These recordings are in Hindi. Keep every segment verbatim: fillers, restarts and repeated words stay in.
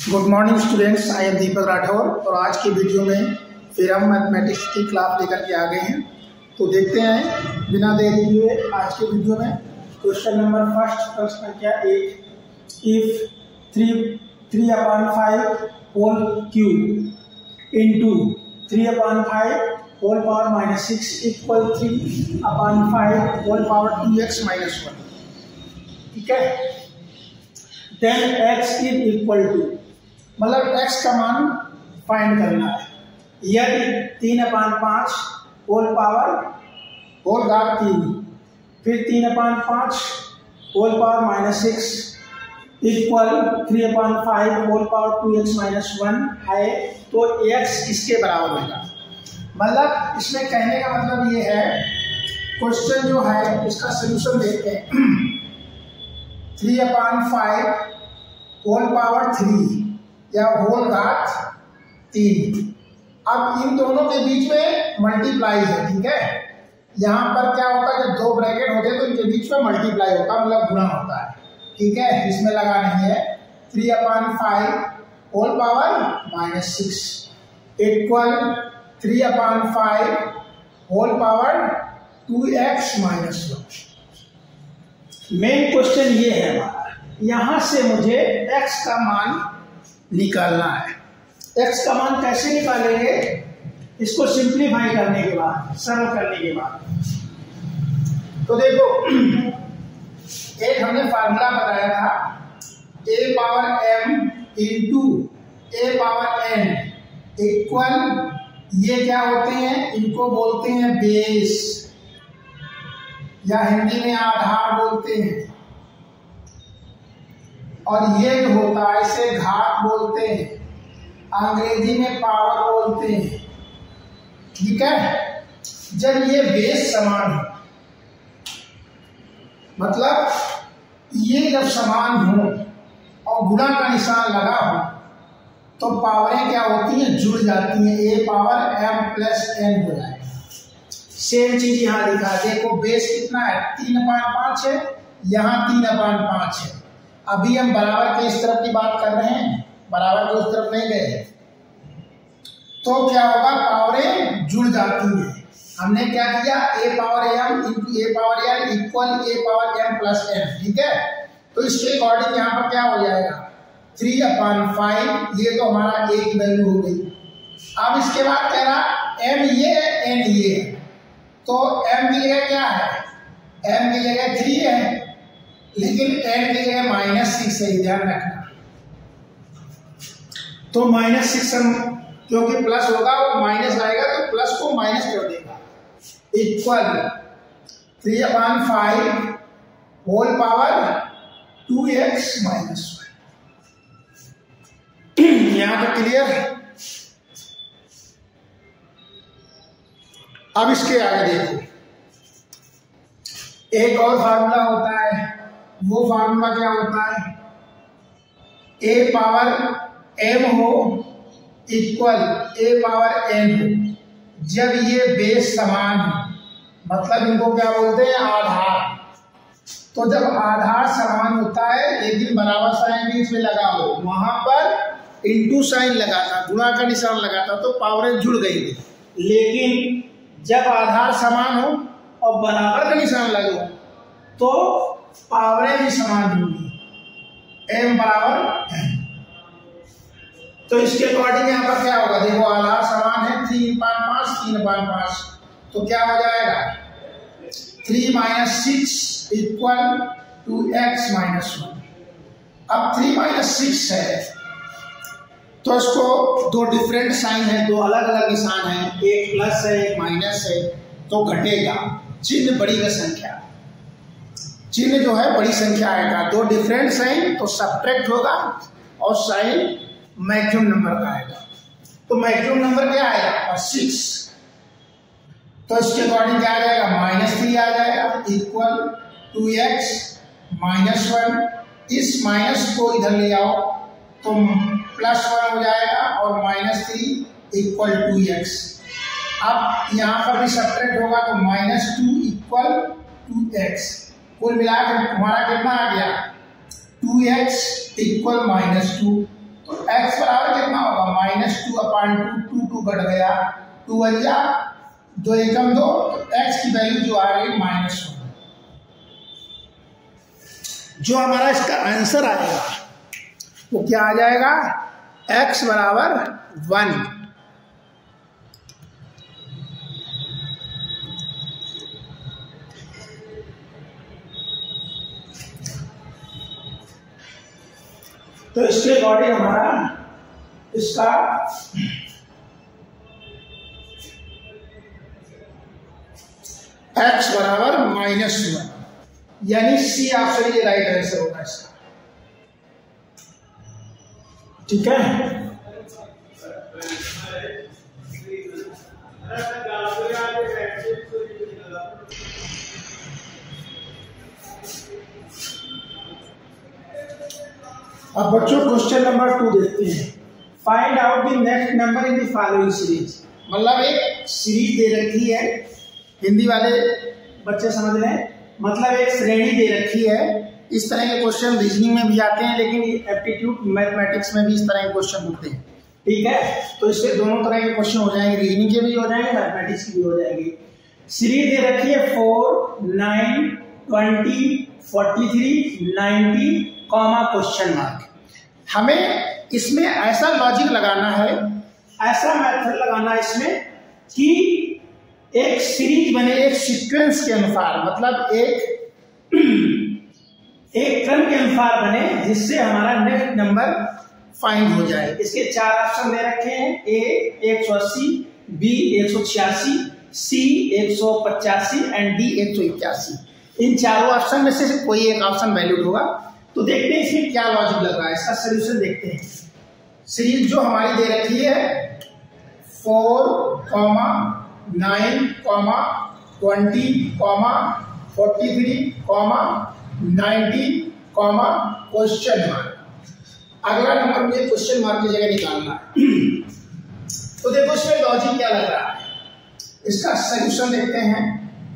Good morning students, I am Deepak Rathore और आज की वीडियो में फिर हम मैथमेटिक्स की क्लास लेकर के आ गए हैं। तो देखते हैं बिना देरी किए आज के वीडियो में क्वेश्चन नंबर फर्स्ट, प्रश्न संख्या एक, if three three upon five whole cube into three upon five whole power minus six equal three upon five whole power two x minus one. ठीक है, then x is equal to, मतलब x का मान फाइंड करना है। यदि तीन अपान पाँच होल पावर होल घात तीन, फिर तीन अपान पाँच whole power minus six equal three upon five whole power two x minus one है, तो x इसके बराबर होगा। मतलब इसमें कहने का मतलब ये है, क्वेश्चन जो है इसका सोल्यूशन देखते हैं। Three upon five whole power three या होल घात तीन, अब इन दोनों के बीच में मल्टीप्लाई है। ठीक है, यहाँ पर क्या होता है, जब दो ब्रैकेट होते हैं तो इनके बीच में मल्टीप्लाई होता है, मतलब गुणा होता है। ठीक है, इसमें लगा नहीं है। Three upon five whole power minus six equal three upon five whole power two x minus one. Main question ये है हमारा, यहां से मुझे x का मान निकालना है। x का मान कैसे निकालेंगे, इसको सिंप्लीफाई करने के बाद, सरल करने के बाद। तो देखो, एक हमने फार्मूला बताया था, a power m into a power n equal, ये क्या होते हैं, इनको बोलते हैं बेस या हिंदी में आधार बोलते हैं, और ये जो होता है इसे घात बोलते हैं, अंग्रेजी में पावर बोलते हैं। ठीक है, जब ये बेस समान हो, मतलब ये जब समान हो और गुणा का निशान लगा हो, तो पावरें क्या होती हैं, जुड़ जाती हैं, a power m plus n हो जाएगा। सेम चीज यहाँ लिखा है, देखो बेस कितना है, तीन अपान पांच है, यहाँ तीन अपान पांच है। अभी हम बराबर के इस तरफ की बात कर रहे हैं, बराबर के उस तरफ नहीं गए, तो क्या होगा, पावरें जुड़ जाती हैं। हमने क्या किया, a power m into a power n equal a power m plus n. ठीक है, तो इसके अकॉर्डिंग यहाँ पर क्या हो जाएगा, थ्री अपॉन फाइव, ये तो हमारा ए की वैल्यू हो गई। अब इसके बाद कह रहा एम ये है, एन ये है, तो एम की जगह क्या है, एम की जगह थ्री है, लेकिन एन की जगह माइनस सिक्स है, ध्यान रखना। तो माइनस सिक्स हम, क्योंकि प्लस होगा वो माइनस आएगा, तो प्लस को माइनस कर देगा, equal three upon five whole power two x minus one. यहां तक क्लियर। अब इसके आगे देखो, एक और फार्मूला होता है, वो फार्मूला क्या होता है, a पावर m हो इक्वल a पावर n हो, जब ये बेस समान हो, मतलब इनको क्या बोलते हैं, आधार। तो जब आधार समान होता है लेकिन बराबर साइन बीच में लगा हो, वहां पर इंटू साइन लगा था, गुणा का निशान लगा था, तो पावरें जुड़ गई थी। लेकिन जब आधार समान हो और बराबर का निशान लगे हो, तो पावरें भी समान होंगी, m बराबर n। तो इसके अकॉर्डिंग यहाँ पर क्या होगा, देखो आधार समान है, तीन पान पांच तीन पान पांच, तो क्या हो जाएगा, three minus six equal two x minus one. अब थ्री माइनस सिक्स है, तो इसको दो डिफरेंट साइन है, दो अलग अलग निशान है, एक प्लस है एक माइनस है, तो घटेगा, चिन्ह बड़ी का संख्या, चिन्ह जो है बड़ी संख्या आएगा, दो डिफरेंट साइन तो सब्ट्रैक्ट होगा, और साइन मैक्सिमम नंबर का आएगा। तो मैक्सिमम नंबर क्या आएगा, सिक्स, तो इसके अकॉर्डिंग क्या आ जाएगा, माइनस थ्री आ जाएगा, equal two x minus one. इस माइनस को इधर ले आओ तो प्लस वन हो जाएगा, और minus three equal two x. अब यहाँ पर भी सब्ट्रैक्ट होगा, तो minus two equal two x. कुल मिलाकर हमारा कितना आ गया, two x equal minus two. तो एक्स बराबर कितना होगा minus two upon two, two two घट गया, टू बजा दो एकम दो, तो एक्स की वैल्यू जो आ रही है माइनस वन। जो हमारा इसका आंसर आएगा वो क्या आ जाएगा, एक्स बराबर वन। तो इसके अकॉर्डिंग हमारा इसका x बराबर माइनस वन, यानी सी ऑप्शन ये राइट आंसर होगा इसका। ठीक है, अब बच्चों क्वेश्चन नंबर टू देखते हैं। Find out the next number in the following series. मतलब एक सीरीज दे रखी है, हिंदी वाले बच्चे समझ रहे हैं, मतलब एक श्रेणी दे रखी है। इस तरह के क्वेश्चन रीजनिंग में भी आते हैं, लेकिन एप्टीट्यूड मैथमेटिक्स में भी इस तरह के क्वेश्चन होते हैं। ठीक है, तो इससे दोनों तरह के क्वेश्चन हो जाएंगे, रीजनिंग के भी हो जाएंगे, मैथमेटिक्स की भी हो जाएंगे। सीरीज दे रखी है four, nine, twenty, forty three, ninety, comma question mark. हमें इसमें ऐसा लॉजिक लगाना है, ऐसा मेथड लगाना है इसमें कि एक सीरीज बने, एक सीक्वेंस के अनुसार, मतलब एक एक क्रम के अनुसार बने, जिससे हमारा नेक्स्ट नंबर फाइंड हो जाए। इसके चार ऑप्शन दे रखे हैं, ए एक सौ अस्सी, बी एक सौ छियासी, सी एक सौ पचासी एंड डी एक सौ इक्यासी। इन चारों ऑप्शन में से कोई एक ऑप्शन वैलिड होगा। तो देखते हैं इसमें क्या लॉजिक लग रहा है, इसका सोल्यूशन देखते हैं। सीरीज जो हमारी दे रखी है four comma nine comma twenty comma forty three comma ninety comma question mark. अगला नंबर मुझे क्वेश्चन मार्क की जगह निकालना है। तो देखो इसमें लॉजिक क्या लग रहा है, इसका सोल्यूशन देखते हैं।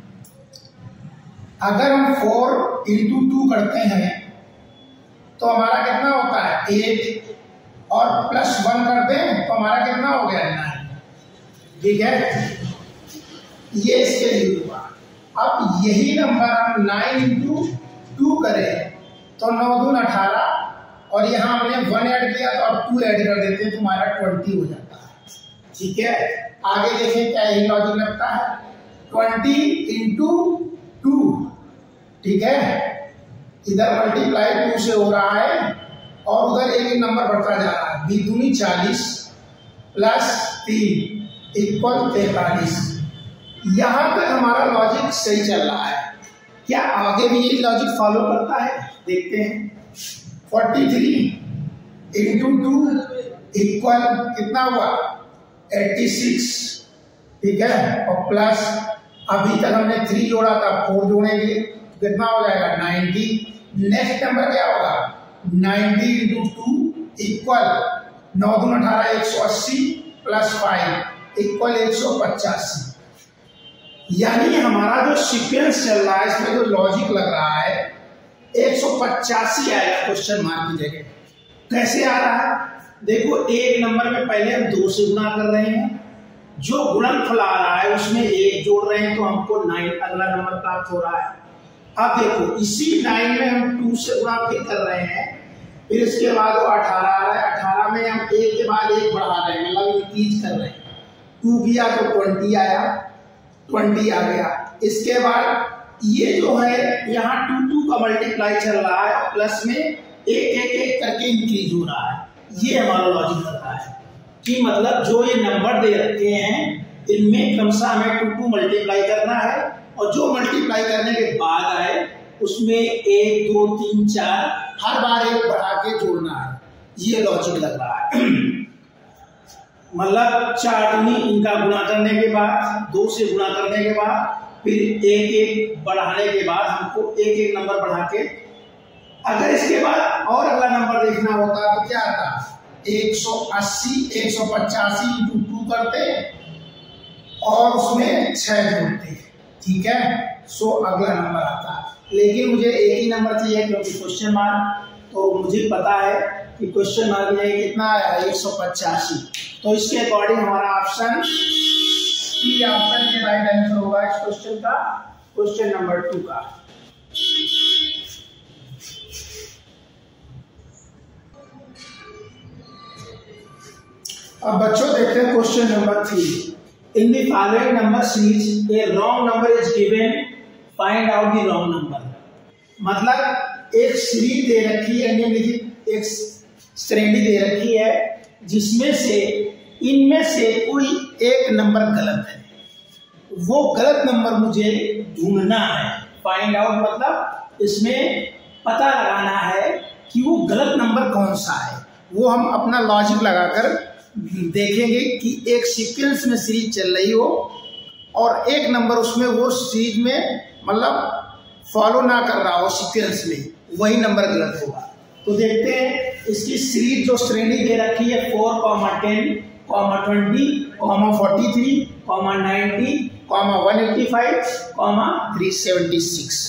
अगर हम फोर इंटू टू करते हैं तो हमारा कितना होता है एट, और प्लस वन कर दें तो हमारा कितना हो गया नाइन। ठीक है, ये इसके लिए हुआ। अब यही नंबर हम नाइन इंटू टू करें तो नौ दून अठारह, और यहाँ हमने वन ऐड किया तो अब टू ऐड कर देते हैं तो हमारा ट्वेंटी हो जाता है। ठीक है, आगे देखें क्या यही लॉजिक लगता है, ट्वेंटी इंटू टू। ठीक है, इधर मल्टीप्लाई टू से हो रहा है और उधर एक एक नंबर बढ़ता जा रहा है। बी दूनी चालीस प्लस तीन इक्वल तैतालीस। यहां तक हमारा लॉजिक सही चल रहा है। क्या आगे भी यही लॉजिक फॉलो करता है, देखते हैं। Forty three into two equal कितना हुआ एट्टी सिक्स। ठीक है, और प्लस अभी तक हमने थ्री जोड़ा था, फोर जोड़ेंगे कितना हो जाएगा नाइनटी। नेक्स्ट नंबर क्या होगा नाइनटी इंटू टू इक्वल नौ दून अठारह, एक सौ अस्सी प्लस फाइव इक्वल एक सौ पचासी। यानी हमारा जो सीक्वेंस चल रहा है, इसमें जो लॉजिक लग रहा है, एक सौ पचासी आएगा क्वेश्चन मार्क की जगह। कैसे आ रहा है, देखो एक नंबर में पहले हम दो से गुणा कर रहे हैं, जो गुणनफल आ रहा है उसमें एक जोड़ रहे हैं तो हमको नाइन अगला नंबर प्राप्त हो रहा है। अब देखो इसी नाइन में हम टू से गुणा फिर कर रहे हैं, फिर इसके बाद वो अठारह आ रहा है, अठारह में हम एक के बाद एक बढ़ा रहे हैं, मतलब इंक्रीज कर रहे हैं। टू किया तो ट्वेंटी आया, ट्वेंटी आ गया। इसके बाद ये जो है यहाँ टू टू का मल्टीप्लाई चल रहा है, प्लस में एक एक एक करके इंक्रीज हो रहा है। ये हमारा लॉजिक रहता है कि मतलब जो ये नंबर दे रखे हैं इनमें क्रमशः हमें टू टू मल्टीप्लाई करना है, और जो मल्टीप्लाई करने के बाद आए उसमें एक दो तीन चार हर बार एक बढ़ा के जोड़ना है। ये लॉजिक लग रहा है। मतलब चार दूनी इनका गुणा करने के बाद, दो से गुणा करने के बाद, फिर एक एक बढ़ाने के बाद हमको एक एक नंबर बढ़ा के, अगर इसके बाद और अगला नंबर देखना होता तो क्या आता, एक सौ अस्सी एक सौ पचासी इंटू टू करते और उसमें छह जोड़ते। ठीक है, सो अगला नंबर आता। लेकिन मुझे एक ही नंबर चाहिए क्योंकि क्वेश्चन मार्क, तो मुझे पता है कि क्वेश्चन मार्क में कितना आया एक सौ पचासी। तो इसके अकॉर्डिंग हमारा ऑप्शन सी ऑप्शन ये राइट आंसर होगा इस क्वेश्चन का, क्वेश्चन नंबर टू का। अब बच्चों देखते हैं question number three. In the following number series a wrong number is given, find out the wrong number. मतलब एक सीरीज दे रखी है, निम्नलिखित एक श्रेणी दे रखी है जिसमें से इनमें से कोई एक नंबर गलत है, वो गलत नंबर मुझे ढूंढना है। फाइंड आउट मतलब इसमें पता लगाना है कि वो गलत नंबर कौन सा है। वो हम अपना लॉजिक लगाकर देखेंगे कि एक सीक्वेंस में सीरीज चल रही हो और एक नंबर उसमें वो सीरीज में मतलब फॉलो ना कर रहा हो सीक्वेंस में, वही नंबर गलत होगा। तो देखते हैं इसकी सीरीज जो श्रेणी दे रखी है four comma ten comma twenty comma forty three comma ninety comma one eighty five comma three seventy six.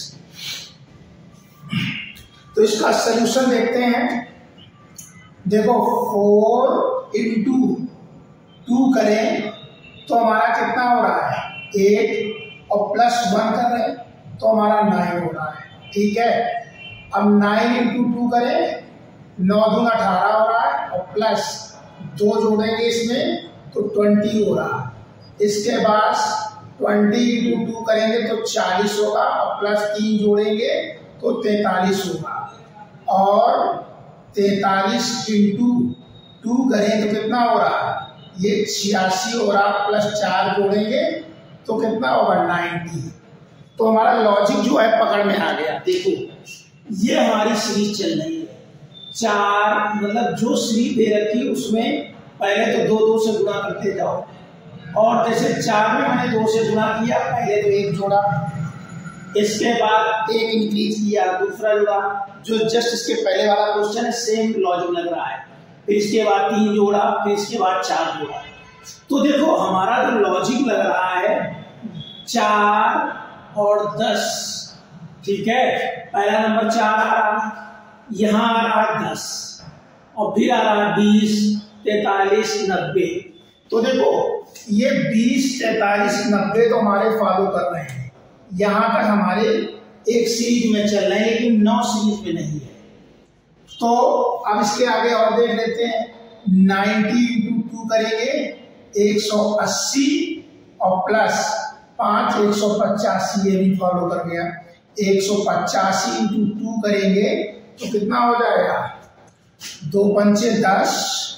तो इसका सलूशन देखते हैं। देखो फोर इंटू टू करें तो हमारा कितना हो रहा है एट, और प्लस वन कर रहे हैं तो हमारा नाइन हो रहा है। ठीक है, अब नाइन इंटू टू करें, नौ दूना अठारह हो रहा है, और प्लस दो जोड़ेंगे इसमें तो ट्वेंटी हो रहा है। इसके बाद ट्वेंटी इंटू टू करेंगे तो चालीस होगा, और प्लस तीन जोड़ेंगे तो तैतालीस होगा, और तैतालीस इंटू टू करें तो कितना हो रहा है ये छियासी हो रहा, प्लस चार जोड़ेंगे तो कितना होगा नाइन्टी। तो हमारा लॉजिक जो है पकड़ में आ गया। देखो ये हमारी सीरीज चल रही है, चार मतलब जो सीरीज दे रखी उसमें पहले तो दो दो से गुणा करते जाओ, और जैसे चार में मैंने दो से गुणा किया, पहले तो एक जोड़ा, इसके बाद एक इंक्रीज किया, दूसरा जोड़ा, जो जस्ट इसके पहले वाला क्वेश्चन है सेम लॉजिक लग रहा है, फिर इसके बाद तीन जोड़ा, फिर इसके बाद चार जोड़ा। तो देखो हमारा जो लॉजिक लग रहा है चार और दस, ठीक है, पहला नंबर चार आ रहा, यहाँ आ रहा दस, और फिर आ रहा बीस, तैतालीस, नब्बे। तो देखो ये बीस, तैतालीस, नब्बे तो हमारे फॉलो कर रहे हैं, यहाँ तक हमारे एक सीरीज में चल रहे हैं, लेकिन नौ सीरीज में नहीं है। तो अब इसके आगे और देख लेते हैं, नाइन्टी इंटू टू करेंगे एक सौ अस्सी, और प्लस पाँच एक सौ पचासी, ये भी फॉलो कर गया। एक सौ पचासी इंटू टू करेंगे तो कितना हो जाएगा, दो पंचे दस,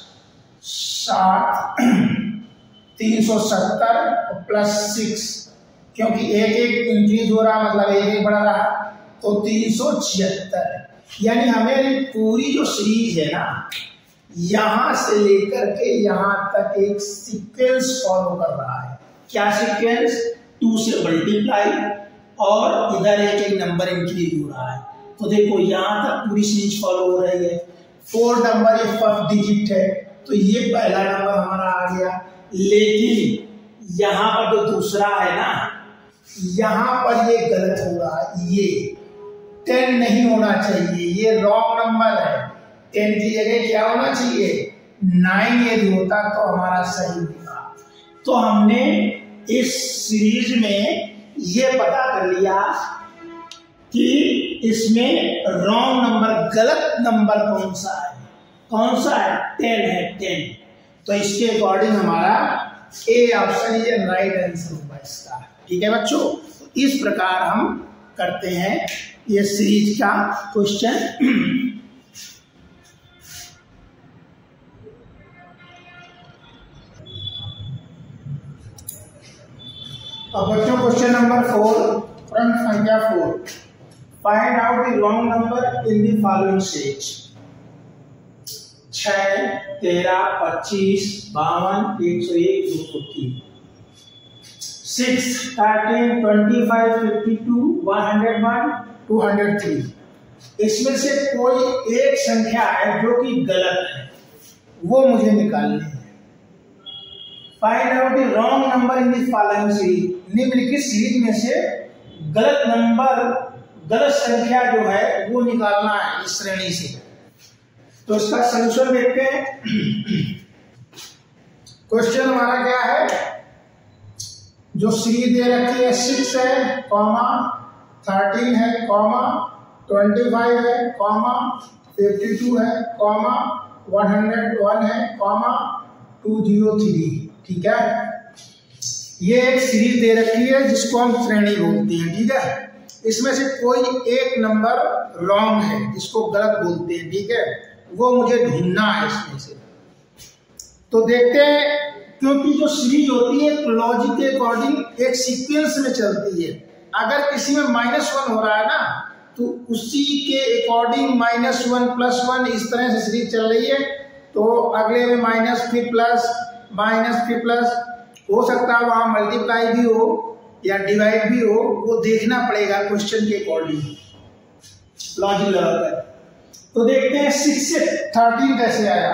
सात, तीन सौ सत्तर और प्लस सिक्स, क्योंकि एक एक इंक्रीज हो रहा मतलब एक एक बढ़ रहा, तो तीन सौ छिहत्तर। यानी हमें पूरी जो सीरीज है ना, यहां से लेकर के यहां तक एक सीक्वेंस फॉलो कर रहा है। क्या सीक्वेंस? टू से मल्टीप्लाई और इधर एक एक नंबर इंक्रीज हो रहा है। तो देखो यहां तक पूरी सीरीज फॉलो हो रही है। फोर नंबर ये फर्स्ट डिजिट है, तो ये पहला नंबर हमारा आ गया। लेकिन यहां पर जो दूसरा है ना, यहां पर ये गलत हो रहा है, ये टेन नहीं होना चाहिए, ये रॉन्ग नंबर है। टेन की जगह क्या होना चाहिए, नाइन यदि होता तो हमारा सही होता। तो हमने इस सीरीज में ये पता कर लिया कि इसमें रॉन्ग नंबर, गलत नंबर कौन सा है, कौन सा है, टेन है, टेन। तो इसके अकॉर्डिंग हमारा ए ऑप्शन ये राइट आंसर होगा इसका। ठीक है बच्चों, तो इस प्रकार हम करते हैं ये सीरीज का क्वेश्चन। अब बच्चों क्वेश्चन नंबर फोर, प्रश्न संख्या four, find out the wrong number in the following series. छह, तेरह, पच्चीस, बावन, एक सौ एक, दो सौ तीन, six, thirteen, twenty five, fifty two, one hundred one, two hundred three. इसमें से कोई एक संख्या है जो कि गलत है, वो मुझे निकालनी है। Find out the wrong number in the following series. निम्नलिखित सीरीज में से गलत नंबर, गलत संख्या जो है वो निकालना है इस श्रेणी से। तो इसका सलूशन देखते हैं। क्वेश्चन हमारा क्या है, जो सीरीज दे रखी है सिक्स है कॉमा थर्टीन है कॉमा ट्वेंटी फाइव है कॉमा फिफ्टी टू है कॉमा वन हंड्रेड वन है कॉमा टू जीरो थ्री। ठीक है, ये एक सीरीज दे रखी है जिसको हम श्रेणी बोलते हैं। ठीक है, इसमें से कोई एक नंबर रॉन्ग है जिसको गलत बोलते हैं। ठीक है, वो मुझे ढूंढना है इसमें से। तो देखते हैं, क्योंकि जो सीरीज होती है लॉजिक के अकॉर्डिंग एक सीक्वेंस में चलती है। अगर किसी में माइनस वन हो रहा है ना, तो उसी के according minus one plus one इस तरह से सीरीज चल रही है, तो अगले में माइनस फिर प्लस माइनस फिर प्लस हो सकता है, वहां मल्टीप्लाई भी हो या डिवाइड भी हो, वो देखना पड़ेगा क्वेश्चन के अकॉर्डिंग लॉजिक लगाकर। तो देखते हैं सिक्स से थर्टीन कैसे आया।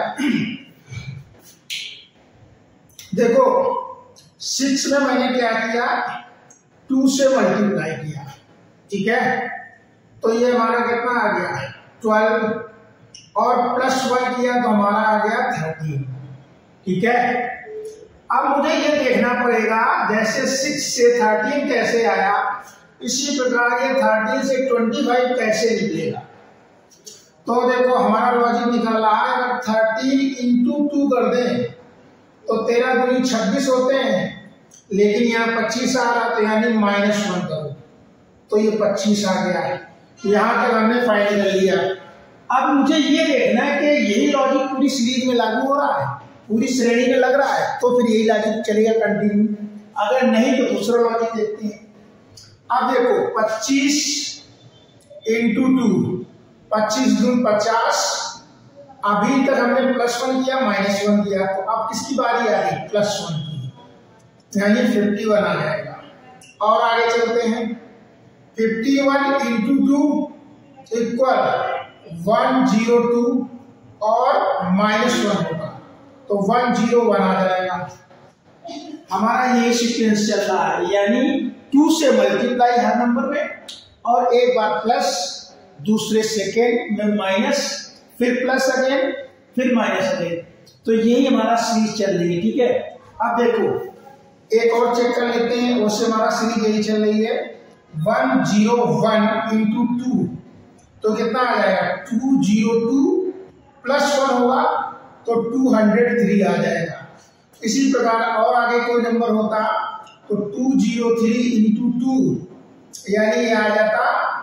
देखो सिक्स में मैंने क्या किया, टू से मल्टीप्लाई किया। ठीक है, तो ये हमारा कितना आ गया ट्वेल्व, और प्लस वन किया तो हमारा आ गया थर्टीन। ठीक है, अब मुझे ये देखना पड़ेगा जैसे सिक्स से थर्टीन कैसे आया, इसी प्रकार ये थर्टीन से ट्वेंटी फाइव कैसे निकलेगा। तो देखो हमारा लॉजिक निकल रहा है, अगर थर्टीन इंटू टू कर दें तो तेरह दूनी छब्बीस होते हैं, लेकिन यहाँ पच्चीस आ रहा, तो यानी माइनस वन करो तो ये पच्चीस आ गया है। यहाँ तक हमने फाइनल कर लिया। अब मुझे ये देखना है कि यही लॉजिक पूरी सीरीज में लागू हो रहा है, पूरी श्रेणी में लग रहा है, तो फिर यही लॉजिक चलेगा कंटिन्यू। अगर नहीं तो दूसरा लॉजिक देखते हैं। अब देखो पच्चीस इंटू टू, पच्चीस दून पचास, अभी तक हमने प्लस वन किया माइनस वन किया, तो अब किसकी बारी आ रही, प्लस वन की, यानी फिफ्टी वन आ जाएगा। और आगे चलते हैं, fifty one into two equal one zero two और माइनस वन होगा, तो वन जीरो वन आ जाएगा। हमारा ये सीक्वेंस चल रहा है, यानी टू से मल्टीप्लाई हर नंबर में, और एक बार प्लस, दूसरे सेकेंड में माइनस, फिर प्लस अगेन, फिर माइनस अगेन। तो यही हमारा सीरीज चल रही है। ठीक है, अब देखो एक और चेक कर लेते हैं, उससे हमारा सीरीज यही चल रही है, one zero one into two, तो कितना आ जाएगा, two zero two plus one होगा तो टू हंड्रेड थ्री आ जाएगा। इसी प्रकार और आगे कोई नंबर होता तो two zero three into two, यानी ये आ जाता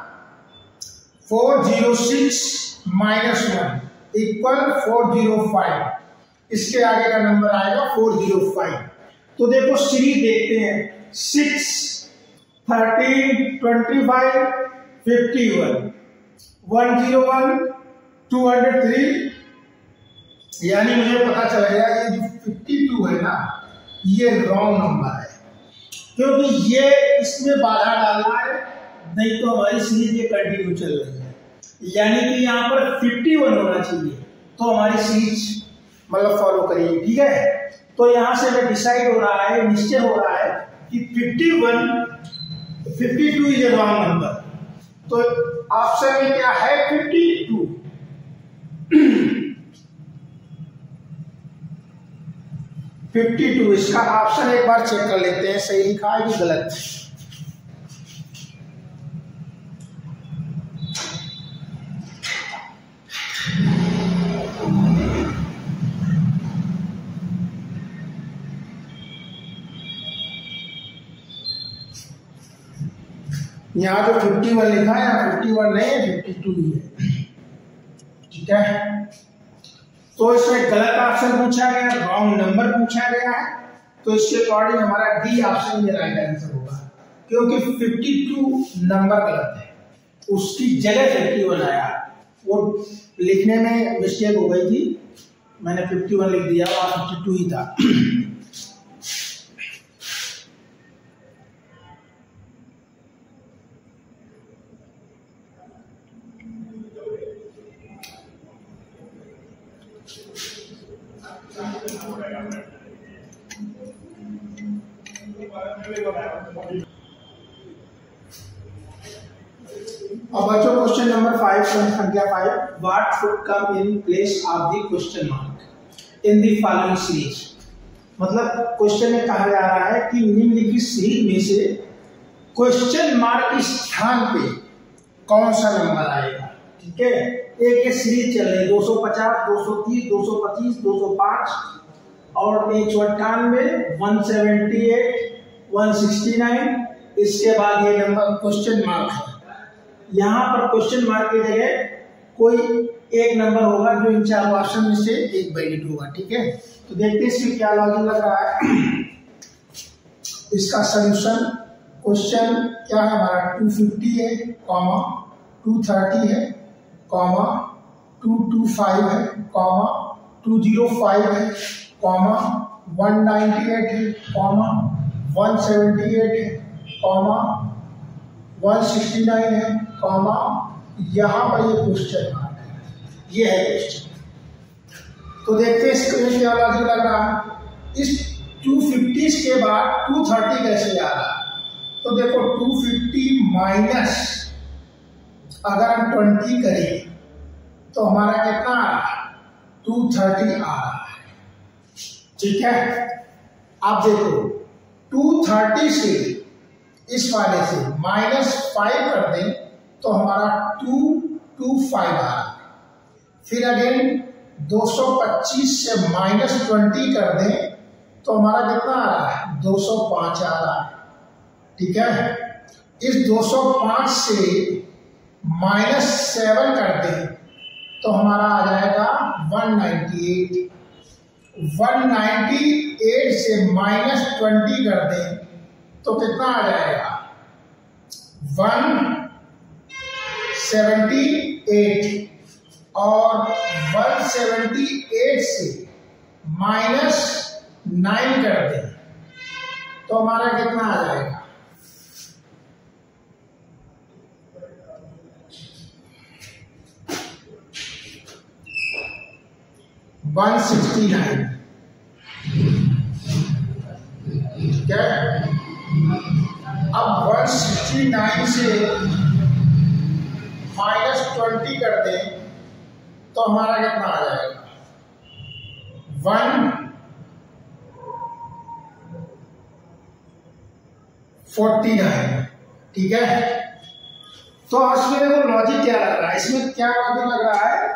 four zero six minus one equal four zero five. इसके आगे का नंबर आएगा फोर जीरो फाइव। तो देखो सीरीज देखते हैं, six, thirteen, twenty five, fifty one, one zero one, two hundred three, यानी मुझे पता चल गया ये जो फिफ्टी टू है ना, ये रॉन्ग नंबर है, क्योंकि ये इसमें बाधा डालना है, नहीं तो हमारी सीरीज ये कंटिन्यू चल रही है। यानी कि यहाँ पर फिफ्टी वन होना चाहिए तो हमारी सीरीज मतलब फॉलो करेगी। ठीक है, तो यहाँ से हमें डिसाइड हो रहा है, निश्चय हो रहा है कि fifty one, fifty two is a wrong number. तो ऑप्शन में क्या है, फिफ्टी टू। फिफ्टी टू इसका ऑप्शन एक बार चेक कर लेते हैं, सही लिखा है कि गलत। यहाँ जो फिफ्टी वन लिखा है, यहाँ फिफ्टी वन नहीं है, फिफ्टी टू ही है। ठीक है, तो इसमें गलत ऑप्शन पूछा गया, रॉन्ग नंबर पूछा गया है, तो इसके अकॉर्डिंग हमारा डी ऑप्शन ये राइट आंसर होगा, क्योंकि फिफ्टी टू नंबर गलत है, उसकी जगह फिफ्टी वन आया। वो लिखने में मिस्टेक हो गई थी, मैंने फिफ्टी वन लिख दिया, वहां फिफ्टी टू ही था। अब अब बच्चों क्वेश्चन नंबर फाइव, संख्या five, what should come in place of the question mark in the following series. मतलब क्वेश्चन में कहा जा रहा है कि निम्नलिखित सीरीज में से क्वेश्चन मार्क के स्थान पे कौन सा नंबर आएगा। ठीक है, एक एक सीरीज चल रही, दो सौ पचास, दो सौ तीस, दो सौ पच्चीस, दो सौ पाँच और एक सौ अट्ठानवे, एक सौ अठहत्तर, एक सौ उनहत्तर। इसके बाद ये नंबर क्वेश्चन मार्क है। यहाँ पर क्वेश्चन मार्क की जगह कोई एक नंबर होगा जो इन चार ऑप्शन में से एक वैलिड होगा। ठीक है, तो देखते हैं इसमें क्या लॉजिक लग रहा है। इसका सॉल्यूशन क्वेश्चन क्या है हमारा, दो सौ पचास है, कॉमा दो सौ तीस है, कॉमा दो सौ पच्चीस है, कॉमा दो सौ पाँच है, कॉमा एक सौ अट्ठानवे है, कॉमा एक सौ अठहत्तर है, कॉमा एक सौ उनहत्तर है, कॉमा यहाँ पर ये क्वेश्चन मार्क है, ये है क्वेश्चन। तो देखते हैं इसको क्या लॉजिक लग रहा है। इस दो सौ पचास के बाद दो सौ तीस कैसे आ रहा है, तो देखो दो सौ पचास माइनस अगर हम बीस करें तो हमारा कितना आ रहा है, दो सौ तीस आ रहा है। ठीक है, आप देखो दो सौ तीस से इस वाले से माइनस फाइव कर दें तो हमारा दो सौ पच्चीस आ रहा है। फिर अगेन दो सौ पच्चीस से माइनस बीस कर दें तो हमारा कितना आ रहा है, दो सौ पाँच आ रहा है। ठीक है, इस दो सौ पाँच से माइनस सेवन कर दें तो हमारा आ जाएगा एक सौ अट्ठानवे। एक सौ अट्ठानवे से माइनस बीस कर दें तो कितना आ जाएगा, एक सौ अठहत्तर। और एक सौ अठहत्तर से माइनस नौ कर दें तो हमारा कितना आ जाएगा, एक सौ उनहत्तर। ठीक है, अब एक सौ उनहत्तर से माइनस बीस कर दें तो हमारा कितना आ जाएगा, एक सौ उनचास। ठीक है, तो इसमें देखो लॉजिक क्या लग रहा है, इसमें क्या लॉजिक लग रहा है,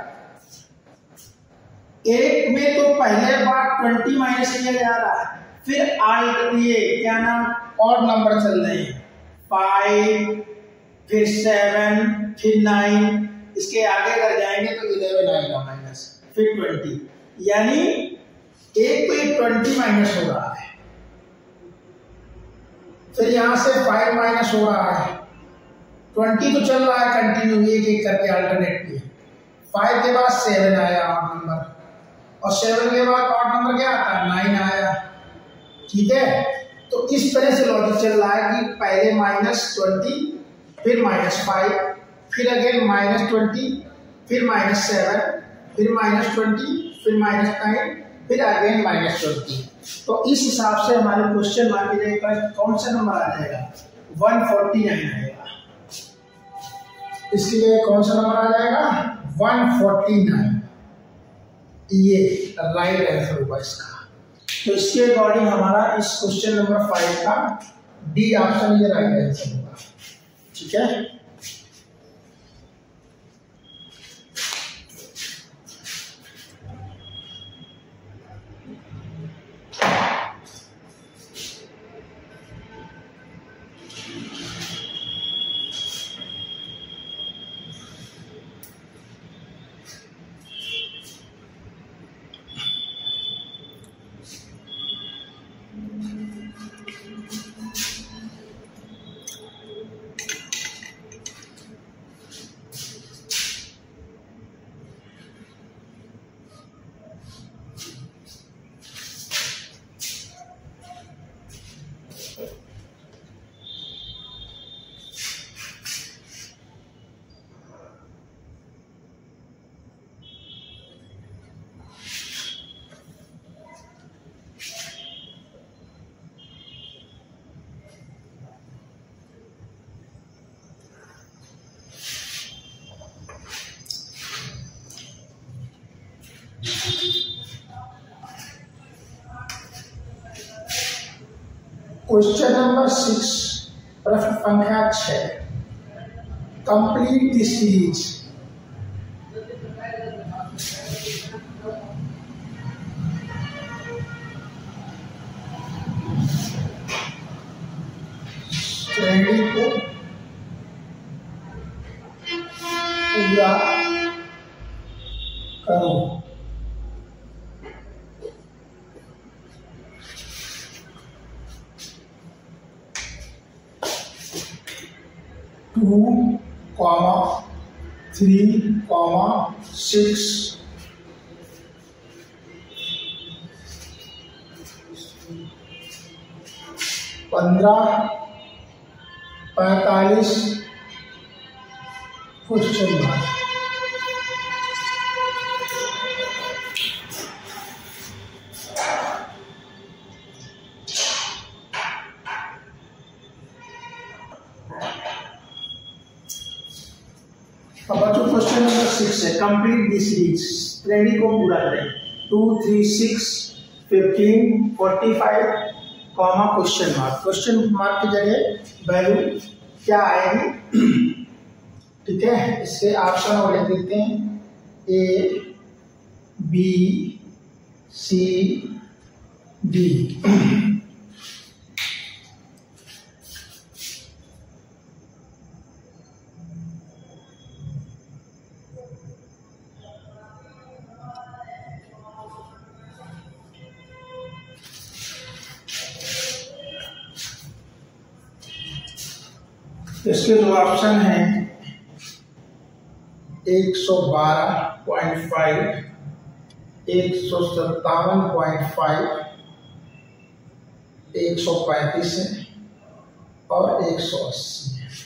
एक में तो पहले बार बीस माइनस किया जा रहा है, फिर आल्ट ये क्या नाम और नंबर चल रहे हैं, फाइव, फिर सेवन, फिर नाइन, इसके आगे अगर जाएंगे तो इलेवन आएगा माइनस, फिर ट्वेंटी, यानी एक पे ट्वेंटी माइनस हो रहा है, फिर यहां से फाइव माइनस हो रहा है, ट्वेंटी तो चल रहा है कंटिन्यू एक एक करके अल्टरनेट पे, फाइव के बाद सेवन आया ऑड नंबर, और सेवन के बाद ऑड नंबर क्या आता है, नाइन आया। ठीक है, तो इस तरह से लॉजिक चल रहा है कि पहले माइनस ट्वेंटी, फिर माइनस फाइव, फिर अगेन माइनस ट्वेंटी, फिर माइनस सेवन, फिर माइनस ट्वेंटी, फिर माइनस नाइन, फिर अगेन माइनस ट्वेंटी। तो इस हिसाब से हमारे क्वेश्चन मार्क की जगह कौन सा नंबर आ जाएगा, एक सौ उनचास आएगा। इसके लिए कौन सा नंबर आ जाएगा, एक सौ उनचास। ये राइट आंसर होगा इसका। तो इसके अकॉर्डिंग हमारा इस क्वेश्चन नंबर फाइव का डी ऑप्शन ये राइट आंसर होगा। ठीक है, क्वेश्चन नंबर सिक्स, प्रश्न संख्या छः, कंप्लीट दिस सीरीज। श्रेणी को पूरा करो। Two comma three comma six पंद्रह पैंतालीस क्वेश्चन मार्क। अब बच्चों क्वेश्चन नंबर सिक्स है, कंप्लीट दिस सीरीज, श्रेणी को पूरा करें। Two three six fifteen forty five comma question mark. Question mark की जगह वैल्यू क्या आएगी, ठीक है। इसके ऑप्शन और लिख देते हैं, ए बी सी डी। इसके जो ऑप्शन हैं, एक सौ बारह पॉइंट फाइव, एक सौ सत्तावन पॉइंट फाइव, एक सौ पैंतीस है और एक सौ अस्सी है।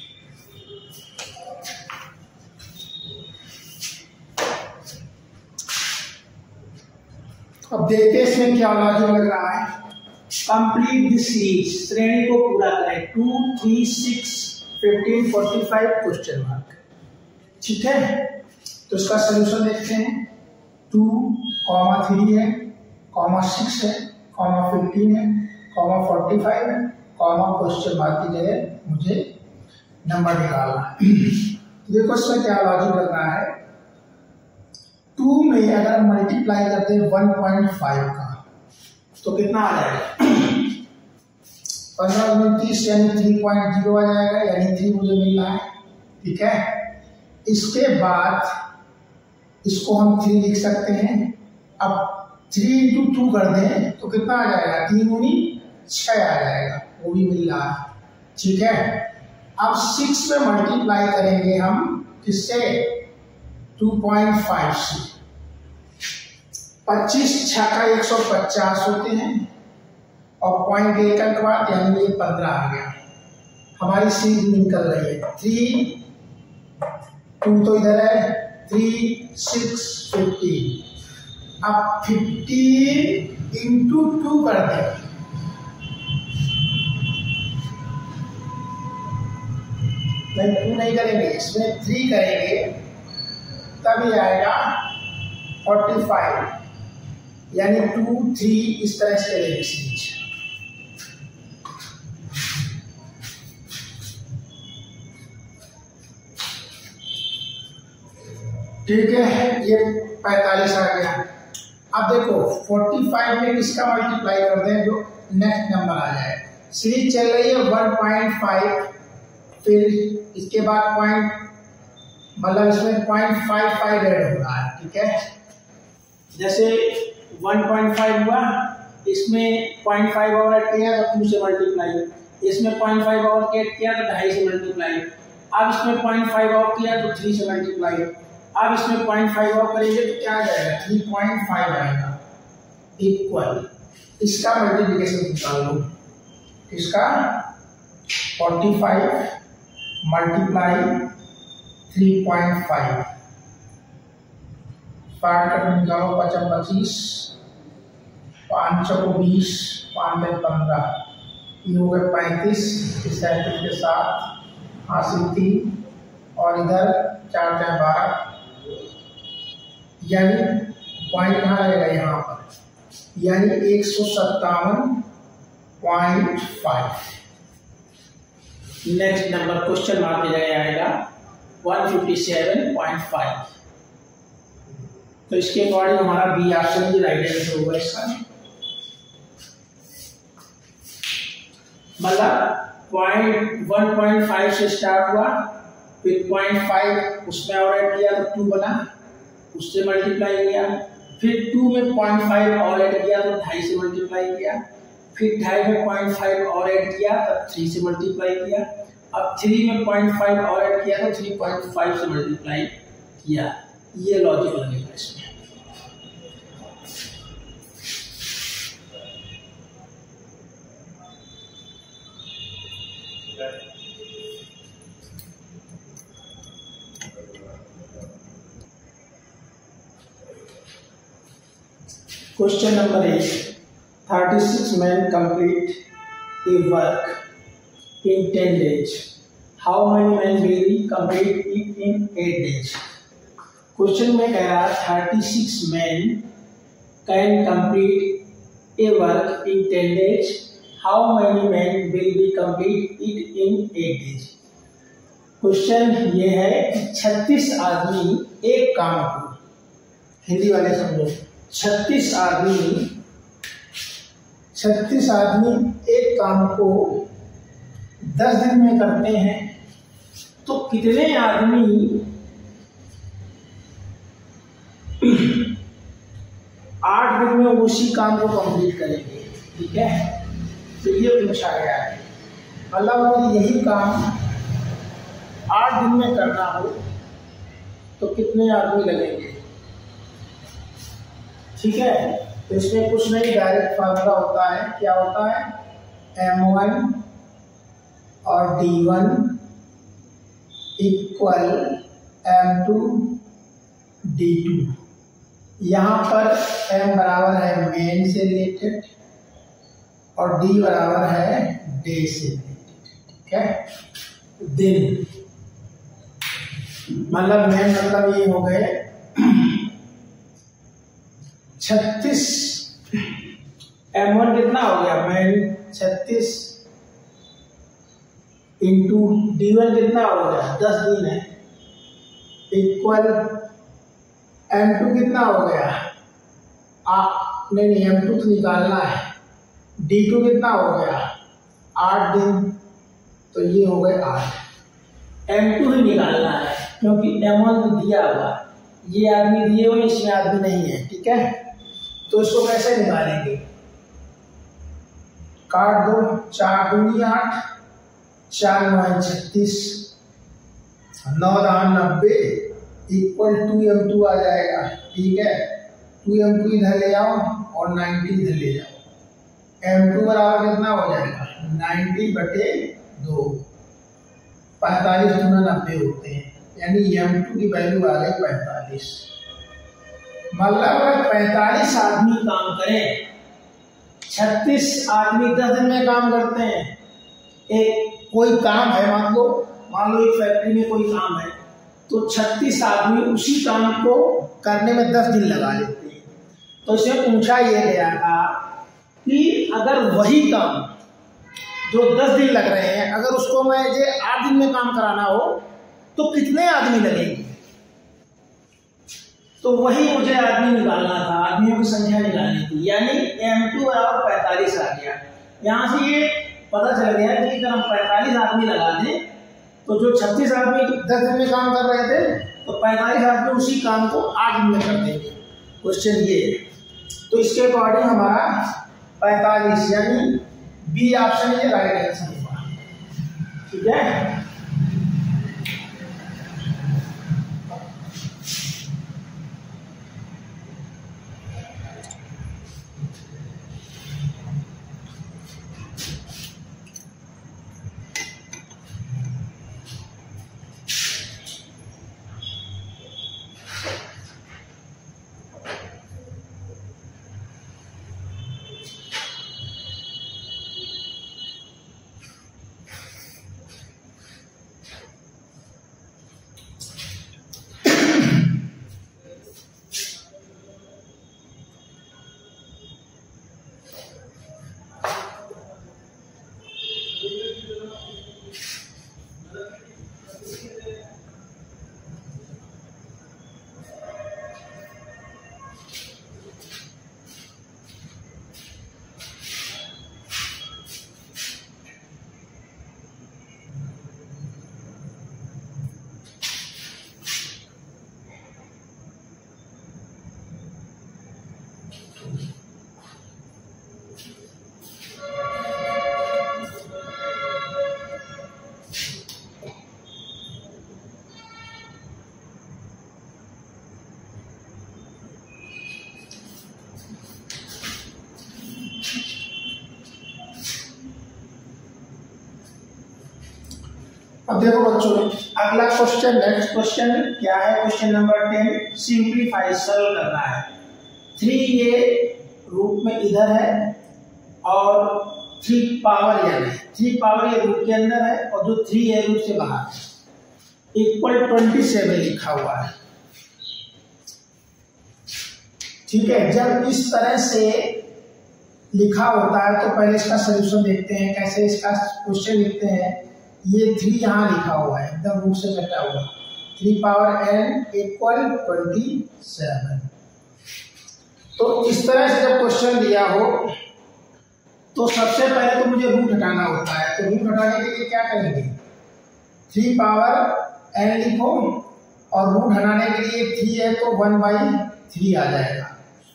अब देखते हैं इसमें क्या लॉजिक लग रहा है। कंप्लीट दिस सीरीज, श्रेणी को पूरा करें। Two three six fifteen forty five question mark, ठीक है। तो इसका सोल्यूशन देखते हैं। टू कॉमा थ्री है, कॉमा सिक्स है, कॉमा फिफ्टीन है, कॉमा फोर्टी फाइव है, कॉमा क्वेश्चन मार्क की जगह मुझे नंबर निकालना है। देखो इसमें क्या लॉजिक लग रहा है। टू में अगर मल्टीप्लाई करते हैं वन पॉइंट फाइव का तो कितना आ जाएगा, पंद्रह में तीस यानी थ्री पॉइंट जीरो आ जाएगा, यानी थ्री मुझे मिल रहा है, ठीक है। इसके बाद इसको हम थ्री लिख सकते हैं। अब थ्री इंटू टू कर दें तो कितना आ जाएगा, तीन गुनी छः आ जाएगा, वो भी मिल रहा है, ठीक है। अब सिक्स में मल्टीप्लाई करेंगे हम किससे, टू पॉइंट फाइव से। पच्चीस छः का एक सौ पचास होते हैं और पॉइंट एक अंक बाद यानी ये पंद्रह आ गया। हमारी सीरीज निकल रही है। थ्री टू तो इधर है, थ्री सिक्स फिफ्टीन। अब फिफ्टीन इंटू टू कर दें, नहीं टू नहीं करेंगे, इसमें थ्री करेंगे तभी आएगा फोर्टी फाइव, यानी टू थ्री इस तरह से करेंगे सीरीज। ठीक है, ये पैंतालीस आ गया। अब देखो पैंतालीस में किसका मल्टीप्लाई कर दें जो नेक्स्ट नंबर आ जाए। सीरीज चल रही है वन पॉइंट फाइव, फिर इसके बाद पॉइंट मतलब इसमें पॉइंट फाइव फाइव ऐड हो रहा है, ठीक है। जैसे वन पॉइंट फाइव हुआ, इसमें पॉइंट फाइव और ऐड किया तो टू से मल्टीप्लाई, इसमें पॉइंट फाइव और ऐड किया तो ढाई से मल्टीप्लाई, अब इसमें पॉइंट फाइव और किया तो थ्री से मल्टीप्लाई, अब इसमें पॉइंट फाइव और करेंगे तो क्या आ जाएगा, थ्री पॉइंट फाइव आएगा इक्वल। इसका मल्टीप्लिकेशन निकाल लो, इसका forty five multiply three point five, पाँच का निकालो, पचास पच्चीस, पाँच सौ बीस, पाँच में पंद्रह, ये हो गए पैंतीस, सैंतीस के साथ हासिल तीन और इधर चार चार बारह, यानी पॉइंट कहाँ रहेगा यहाँ पर, यानी एक सौ सत्तावन point five. Next number question mark की जगह आएगा one fifty seven point five. तो इसके अकॉर्डिंग हमारा बी ऑप्शन भी राइट आंसर होगा इसका। मतलब पॉइंट वन पॉइंट फाइव से स्टार्ट हुआ, फिर पॉइंट फाइव उसमें और ऐड किया तो टू बना, उससे मल्टीप्लाई किया, फिर टू में पॉइंट फाइव और ऐड किया तो ढाई से मल्टीप्लाई किया, फिर ढाई में पॉइंट फाइव और ऐड किया तब थ्री से मल्टीप्लाई किया, अब थ्री में पॉइंट फाइव और ऐड किया तो थ्री पॉइंट फाइव से मल्टीप्लाई किया। ये लॉजिक लगेगा इसमें। Question number eight. thirty-six men complete a work in ten days. How many men will complete it in eight days? Question में कह रहा thirty-six men can complete a work in ten days. How many men will be complete it in eight days? Question ये है कि छत्तीस आदमी एक काम को, हिंदी वाले समझो, छत्तीस आदमी छत्तीस आदमी एक काम को दस दिन में करते हैं, तो कितने आदमी आठ दिन में उसी काम को कंप्लीट करेंगे? ठीक है, तो ये पूछा गया है। मतलब अगर यही काम आठ दिन में करना हो तो कितने आदमी लगेंगे? ठीक है, तो इसमें कुछ नहीं, डायरेक्ट फार्मूला होता है। क्या होता है? एम वन और D one equal M two D two. यहाँ पर एम बराबर है मेन से रिलेटेड और डी बराबर है डे से रिलेटेड। ठीक है, दिन मतलब मेन मतलब ये हो गए छत्तीस, एम वन कितना हो गया मेन छत्तीस इंटू डी वन कितना हो गया दस दिन है, इक्वल एम टू कितना हो गया आ नहीं नहीं एम टू तो निकालना है, डी टू कितना हो गया आठ दिन, तो ये हो गए आठ। एम टू ही निकालना है क्योंकि एम वन तो दिया हुआ, ये आदमी दिए हुए, इसमें आदमी नहीं है। ठीक है, तो इसको कैसे निकालेंगे? काट दो, चार दूनी आठ, चार नौ छत्तीस, नौ दहा नब्बे इक्वल टू एम टू आ जाएगा। ठीक है, टू एम टू इधर ले आओ और नाइन्टी इधर ले जाओ। एम टू बराबर कितना हो जाएगा नाइन्टी बटे दो, पैंतालीस दूना नब्बे होते हैं, यानी एम टू की वैल्यू आ गई पैंतालीस। मतलब अगर पैंतालीस आदमी काम करें, छत्तीस आदमी दस दिन में काम करते हैं, एक कोई काम है, मान लो मान लो एक फैक्ट्री में कोई काम है, तो छत्तीस आदमी उसी काम को करने में दस दिन लगा लेते हैं। तो इसमें पूछा यह गया था कि अगर वही काम जो दस दिन लग रहे हैं, अगर उसको मैं जो आठ दिन में काम कराना हो तो कितने आदमी लगेंगे? तो वही मुझे आदमी निकालना था, आदमियों की संख्या निकालनी थी, यानी एम टू बराबर पैंतालीस आ गया। यहाँ से ये पता चल गया कि अगर हम पैंतालीस आदमी लगा दें तो जो छत्तीस आदमी दस दिन में काम कर रहे थे, तो पैंतालीस आदमी उसी काम को आठ दिन में कर देंगे। क्वेश्चन ये, तो इसके अकॉर्डिंग हमारा पैंतालीस यानी बी ऑप्शन ये राइट आंसर होगा। ठीक है, अब देखो बच्चों, अगला क्वेश्चन, नेक्स्ट क्वेश्चन क्या है? क्वेश्चन नंबर टेन, सिंप्लीफाई, सरल करना है। थ्री ए रूट में इधर है और थ्री पावर यानी थ्री पावर ये रूट के अंदर है और जो थ्री ए रूट से बाहर है, इक्वल ट्वेंटी सेवन लिखा हुआ है। ठीक है, जब इस तरह से लिखा होता है तो पहले इसका सोल्यूशन देखते हैं। कैसे इसका क्वेश्चन लिखते हैं? ये थ्री यहाँ लिखा हुआ है, एकदम रूट से कटा हुआ, three power n equal twenty seven. तो इस तरह से जब क्वेश्चन दिया हो तो सबसे पहले तो मुझे रूट हटाना होता है। तो रूट हटाने के लिए क्या करेंगे? थ्री पावर एन लिखो और रूट हटाने के लिए थ्री है तो वन बाई थ्री आ जाएगा,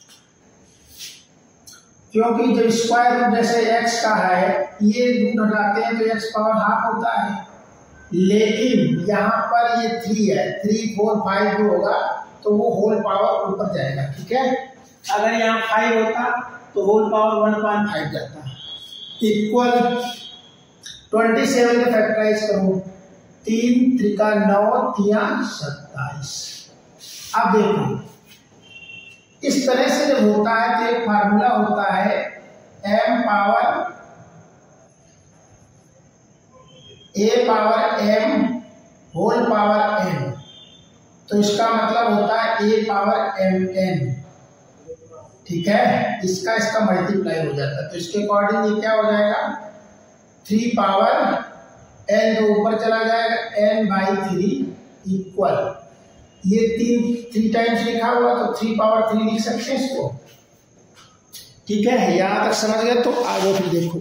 क्योंकि जब स्क्वायर रूट जैसे x का है, ये रूट हटाते हैं तो x पावर हाफ होता है, लेकिन यहाँ पर ये थ्री है, थ्री फोर फाइव जो होगा तो वो होल पावर ऊपर जाएगा। ठीक है, अगर यहाँ फाइव होता तो whole power one point five जाता है। इक्वल ट्वेंटी सेवन का फैक्टराइज करो, तीन त्रिका नौ तिया सत्ताईस। अब देखो इस तरह से जब होता है तो एक फार्मूला होता है m power a power m whole power n। तो इसका मतलब होता है a पावर m n। ठीक है, इसका इसका मल्टीप्लाई हो जाता है, तो इसके अकॉर्डिंग ये क्या हो जाएगा? थ्री पावर n जो ऊपर चला जाएगा n बाई थ्री इक्वल, ये तीन थ्री टाइम्स लिखा हुआ तो थ्री पावर थ्री लिख सकते हैं इसको। ठीक है, यहां तक समझ गए? तो आगे फिर देखो,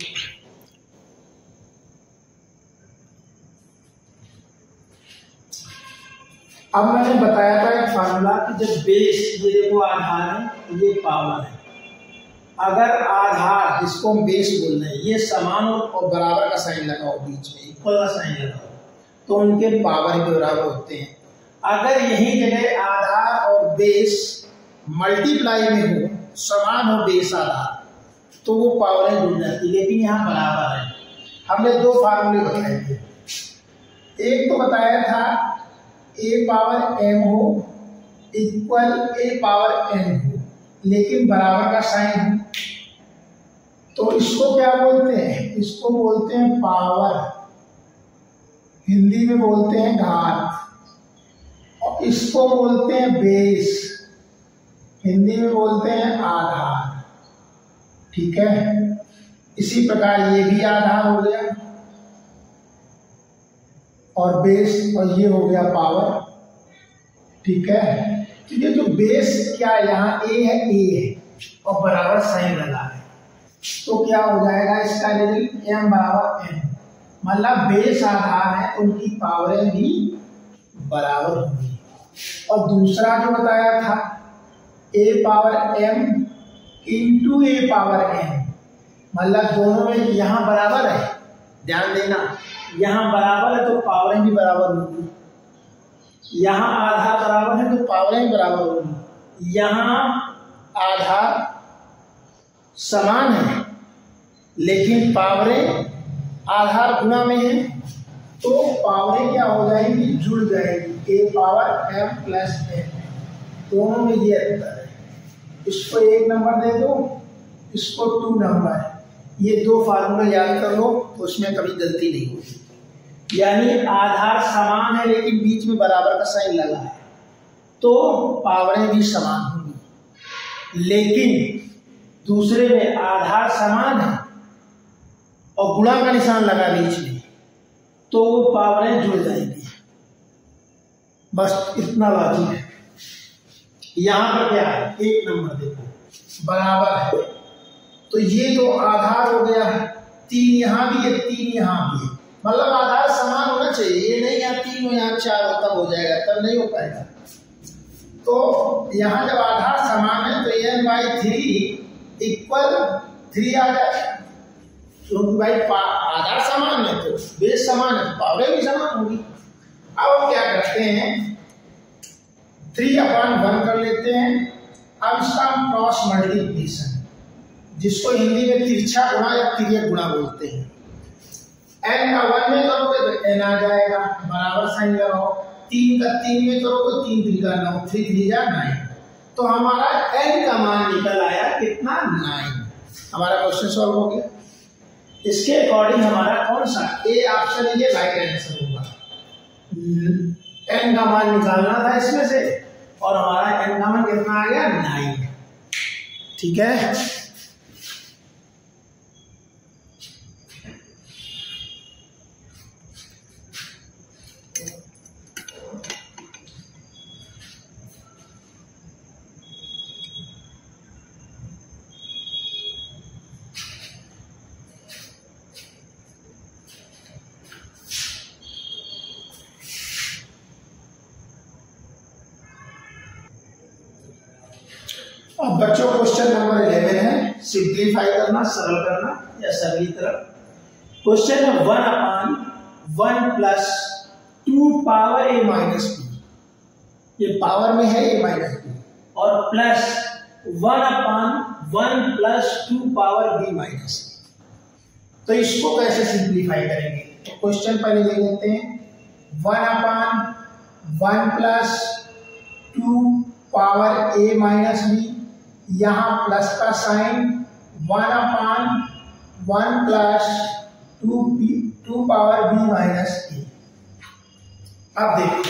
अब मैंने बताया था एक फार्मूला कि जब बेस, ये देखो आधार है, ये पावर है, अगर आधार जिसको हम बेस बोल रहे हैं ये समान और बराबर का साइन लगाओ, बीच में इक्वल का साइन लगाओ, तो उनके पावर के बराबर होते हैं। अगर यही जगह आधार और बेस मल्टीप्लाई में हो, समान हो बेस आधार, तो वो पावरें जुड़ जाती, लेकिन यहाँ बराबर है। हमने दो फार्मूले बताए थे, एक तो बताया था a पावर m हो इक्वल a पावर n हो, लेकिन बराबर का साइन हो, तो इसको क्या बोलते हैं? इसको बोलते हैं पावर, हिंदी में बोलते हैं घात, और इसको बोलते हैं बेस, हिंदी में बोलते हैं आधार। ठीक है, इसी प्रकार ये भी आधार हो गया और बेस, और ये हो गया पावर। ठीक है, तो ये जो बेस क्या है, यहाँ a है, a है और बराबर साइन लगा है, तो क्या हो जाएगा इसका रिजल्ट? m बराबर n, मतलब बेस आधार है, उनकी पावरें भी बराबर होंगी। और दूसरा जो बताया था a power m into a power n, मतलब दोनों में यहाँ बराबर है, ध्यान देना, यहाँ बराबर है तो पावरें भी बराबर होंगी, यहाँ आधार बराबर है तो पावरें भी बराबर होंगी। यहाँ आधार समान है लेकिन पावरें आधार गुना में है, तो पावरें क्या हो जाएंगी? जुड़ जाएंगी, a power m plus n, दोनों में ये अंतर है। इसको एक नंबर दे दो, इसको टू नंबर, ये दो फार्मूले याद कर लो तो उसमें कभी गलती नहीं होगी। यानी आधार समान है लेकिन बीच में बराबर का साइन लगा है, तो पावरें भी समान होंगी। लेकिन दूसरे में आधार समान है और गुणा का निशान लगा बीच में, तो वो पावरें जुड़ जाएंगी। बस इतना लॉजिक है। यहाँ पर क्या है? एक नंबर देखो, बराबर है, तो ये तो आधार हो गया है, तीन यहाँ भी है, तीन यहाँ भी है, मतलब आधार समान होना चाहिए। ये नहीं यहाँ तीन हो यहाँ चार हो तब हो जाएगा, तब नहीं हो पाएगा। तो यहाँ जब आधार समान है तो n by three equal three आ जाए, क्योंकि भाई आधार समान है तो बेस समान है, पावरें भी समान होगी। अब हम क्या करते हैं, थ्री अपॉन वन कर लेते हैं। अब इसका हम क्रॉस मल्टीप्लिकेशन, जिसको हिंदी में तिरछा गुणा या तिर्यक गुणा बोलते हैं, एन का वन में करोगे तो एन आ जाएगा, बराबर साइन लगाओ। तीन का तीन में करोगे, तीन थ्री का नौ, थ्री थ्री जा नाइन। तो हमारा एन का मान निकल आया कितना, नाइन। हमारा क्वेश्चन सॉल्व हो गया। इसके अकॉर्डिंग हमारा कौन सा ए ऑप्शन ये राइट आंसर होगा। एन का मान निकालना था इसमें से, और हमारा एन का मान कितना आ गया, नाइन। ठीक है, अब बच्चों क्वेश्चन नंबर इलेवन है, सिंप्लीफाई करना, सरल करना या सरलीकरण। क्वेश्चन है one upon one plus two power a minus b, ये पावर में है ए माइनस बी, और plus one upon one plus two power b minus b. तो इसको कैसे सिंप्लीफाई करेंगे, तो क्वेश्चन पहले ले लेते हैं, one upon one plus two power a minus b, यहाँ प्लस का sign, one upon one plus two b two power b minus a. अब देखो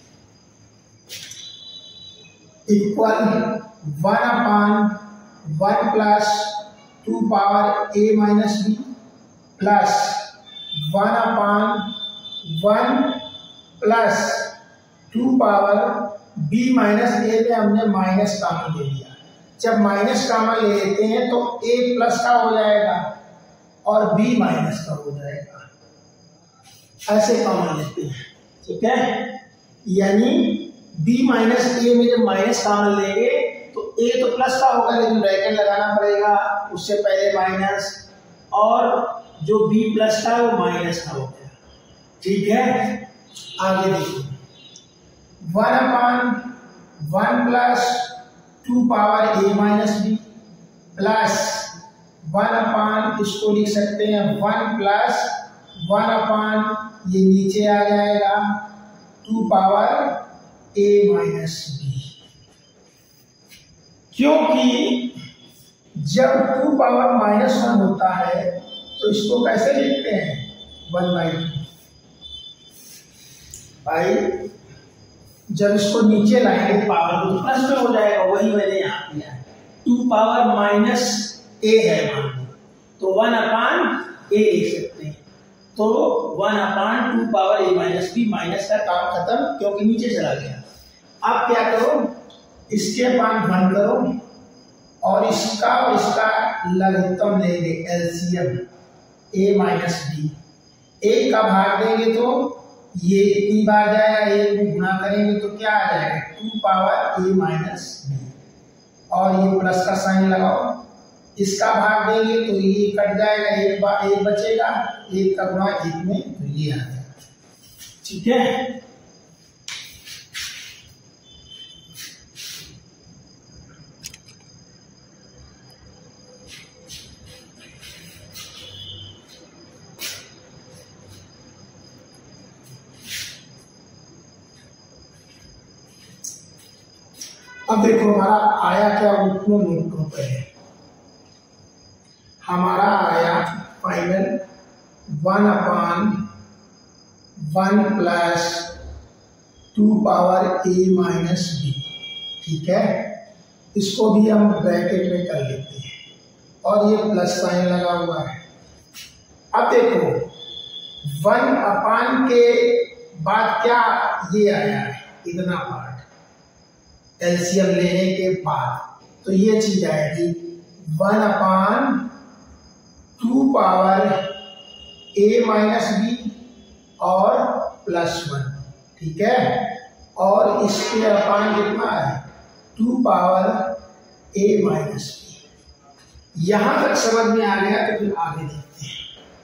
equal one upon one plus two power a minus b plus one upon one plus two power b minus a में हमने माइनस कॉमन ले लिया। जब माइनस कॉमन ले लेते हैं तो a प्लस का हो जाएगा और b माइनस का हो जाएगा, ऐसे कॉमन लेते हैं। ठीक है, यानी b माइनस a में जब माइनस कॉमन लेंगे तो a तो प्लस का होगा, लेकिन ब्रैकेट लगाना पड़ेगा, उससे पहले माइनस, और जो b प्लस का वो माइनस का हो गया। ठीक है, आगे देखिए, one upon one plus two power a minus b plus one upon, इसको लिख सकते हैं वन प्लस वन अपान, ये नीचे आ जाएगा two power a minus b. क्योंकि जब टू पावर माइनस वन होता है तो इसको कैसे लिखते हैं, वन बाई टू। भाई जब इसको नीचे लाएंगे पावर तो प्लस में हो जाएगा, वही मैंने यहाँ किया है। टू पावर माइनस ए है मान लो, तो वन अपान ए लिख सकते हैं, तो one upon two power a minus b, minus का काम खत्म क्योंकि नीचे चला गया। अब क्या करो, इसके अपान वन करो और इसका और इसका लघुत्तम लेंगे, एलसीएम ए माइनस बी। एक का भाग देंगे तो ये इतनी बार जाएगा, एक में गुणा करेंगे तो क्या आ जाएगा, two power a minus b, और ये प्लस का साइन लगाओ। इसका भाग देंगे तो ये कट जाएगा, एक बार एक बचेगा, एक का गुणा एक में, तो ये आ जाएगा। ठीक है, अब देखो हमारा आया क्या, उतना नोट रुपए है। हमारा आया final one upon one plus two power a minus b. ठीक है, इसको भी हम ब्रैकेट में कर लेते हैं और ये प्लस साइन लगा हुआ है। अब देखो वन अपान के बाद क्या ये आया है, इतना पार्ट एलसीएम लेने के बाद, तो ये चीज आएगी one upon two power a minus b और प्लस वन। ठीक है, और इसके अपान कितना है, two power a minus b. यहां तक समझ में आ गया तो फिर आगे देखते हैं।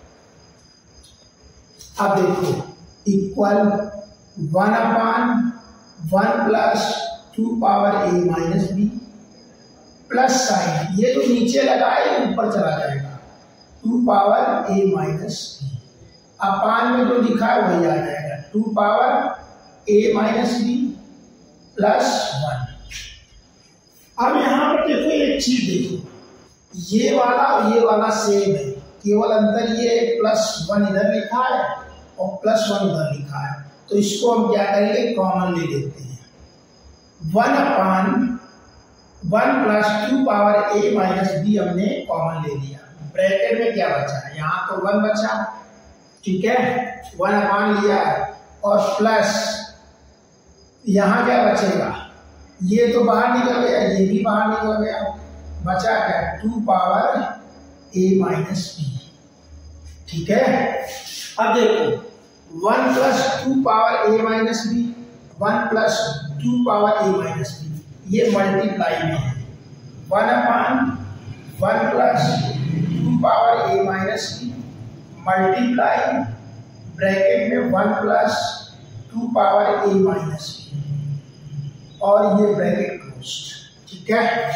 अब देखो equal one upon one plus two power a minus b plus sign, ये तो नीचे लगा है ऊपर चला जाएगा, two power a minus b upon में जो लिखा है वही आ जाएगा, two power a minus b plus one. अब यहां पर देखो एक चीज देखो, ये वाला और ये वाला सेम है, केवल अंतर ये प्लस वन इधर लिखा है और प्लस वन उधर लिखा है, तो इसको हम क्या करेंगे कॉमन ले लेते हैं। One upon one plus two power a minus b हमने कॉमन ले लिया, ब्रैकेट में क्या बचा, यहाँ तो वन बचा, ठीक है, वन अपान लिया है, और प्लस यहाँ क्या बचेगा, ये तो बाहर निकल गया, ये भी बाहर निकल गया, बचा क्या, two power a minus b, ठीक है। अब देखो one plus two power a minus b, one plus two power a minus b, ये मल्टीप्लाई में है, one upon one plus two power a minus b multiply bracket में one plus two power a minus b, और ये ब्रैकेट क्लोज, ठीक है।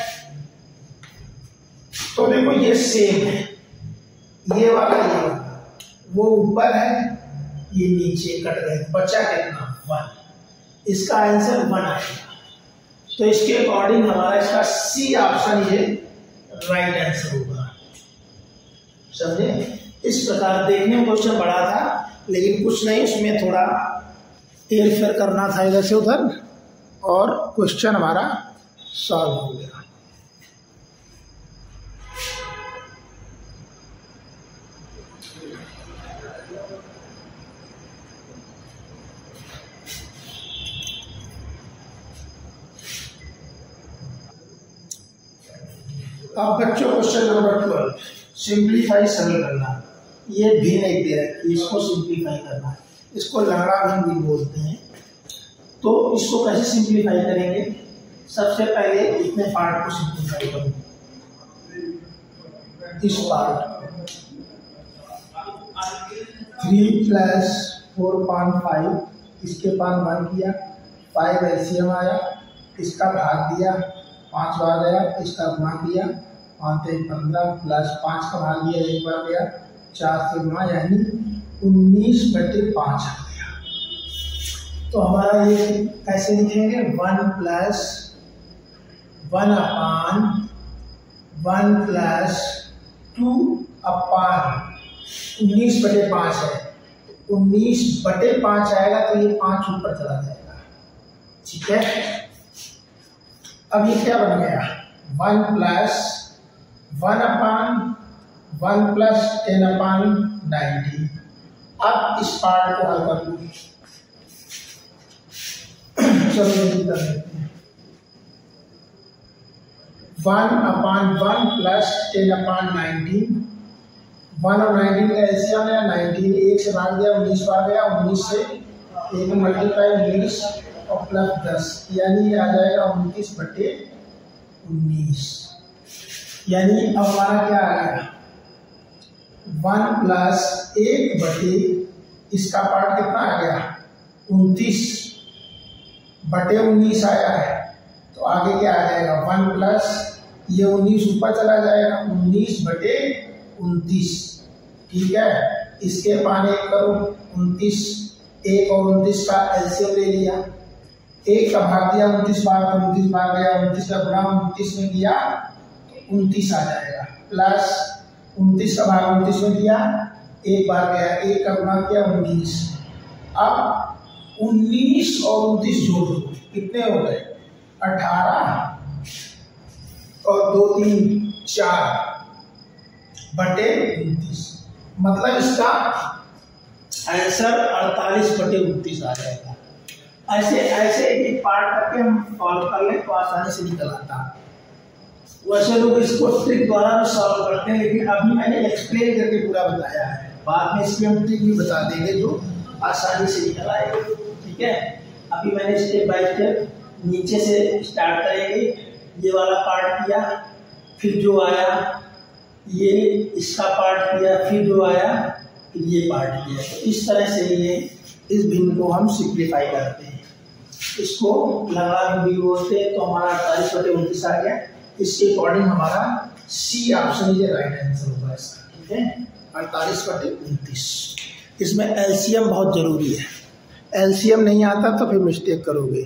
तो देखो ये सेम है, ये वाला ये वाला, वो ऊपर है ये नीचे कट गए, बचा कितना वन, इसका आंसर वन आएगा। तो इसके अकॉर्डिंग हमारा इसका सी ऑप्शन ये राइट आंसर होगा, समझे। इस प्रकार देखने में क्वेश्चन बड़ा था, लेकिन कुछ नहीं, उसमें थोड़ा हेर फेर करना था इधर से उधर, और क्वेश्चन हमारा सॉल्व हो गया। अब बच्चों क्वेश्चन नंबर ट्वेल्व, सिंप्लीफाई सरल करना। ये भिन्न एक दे रखी, इसको सिंप्लीफाई करना, इसको लंगड़ा भिन्न भी बोलते हैं। तो इसको कैसे सिंप्लीफाई करेंगे, सबसे पहले इतने पार्ट को सिंप्लीफाई करो, इस part three plus four point five, इसके पान वन किया, फाइव एलसीएम आया, इसका भाग दिया, पाँच बार गया, इसका गुणा किया, पाँच से पंद्रह प्लस पाँच का भाग दिया, एक बार गया, चार से गुणा, यानी उन्नीस बटे पाँच आ गया। तो हमारा ये कैसे लिखेंगे, one plus one upon one plus two upon उन्नीस बटे पाँच है, उन्नीस बटे पाँच आएगा तो ये पाँच ऊपर चला जाएगा, ठीक है। अब ये क्या बन गया, one plus one upon one plus ten upon ninety. अब इस पार्ट को हल कर लो, चलो ये कर लेते हैं, one upon one plus ten upon nineteen, one और नाइनटीन का एलसीएम है नाइनटीन, एक से भाग दिया, उन्नीस बार गया, उन्नीस से एक मल्टीप्लाई उन्नीस और प्लस दस, यानी ये आ जाएगा उनतीस बटे उन्नीस। यानी अब हमारा क्या आ गया, वन प्लस एक बटे इसका पार्ट कितना आ गया, उनतीस बटे उन्नीस आया है, तो आगे क्या आ जाएगा, वन प्लस ये उन्नीस ऊपर चला जाएगा, उन्नीस बटे उनतीस, ठीक है। इसके पान एक करो, उनतीस, एक और उनतीस का एलसीएम ले लिया, एक का भाग दिया उनतीस बार, तो उनतीस बार गया, उनतीस का गुणा उनतीस में किया तो उनतीस आ जाएगा, प्लस उनतीस का भाग उनतीस में दिया, एक बार गया, एक का गुणा किया उन्नीस। अब उन्नीस और उनतीस जोड़ दो, कितने हो गए, अठारह और दो तीन चार बटे उनतीस, मतलब इसका आंसर अड़तालीस बटे उनतीस आ जाएगा। ऐसे ऐसे एक पार्ट करके हम सॉल्व कर ले तो आसानी से निकल आता। वैसे लोग इसको ट्रिक द्वारा भी सॉल्व करते हैं, लेकिन अभी मैंने एक्सप्लेन करके पूरा बताया है, बाद में इसकी हम ट्रिक भी बता देंगे जो आसानी से निकल आएगी, ठीक है। अभी मैंने स्टेप बाय स्टेप नीचे से स्टार्ट करेंगे, ये वाला पार्ट किया, फिर जो आया ये इसका पार्ट किया, फिर जो आया फिर ये पार्ट किया। तो इस तरह से ये इस भिन्न को हम सिंप्लीफाई करते हैं। इसको लंगड़ा भिन्न भी बोलते हैं। तो हमारा अड़तालीस बटे उनतीस आ गया। इसके अकॉर्डिंग हमारा सी ऑप्शन ये राइट आंसर होगा इसका। ठीक है, अड़तालीस बटे उनतीस। इसमें एलसीएम बहुत जरूरी है, एलसीएम नहीं आता तो फिर मिस्टेक करोगे।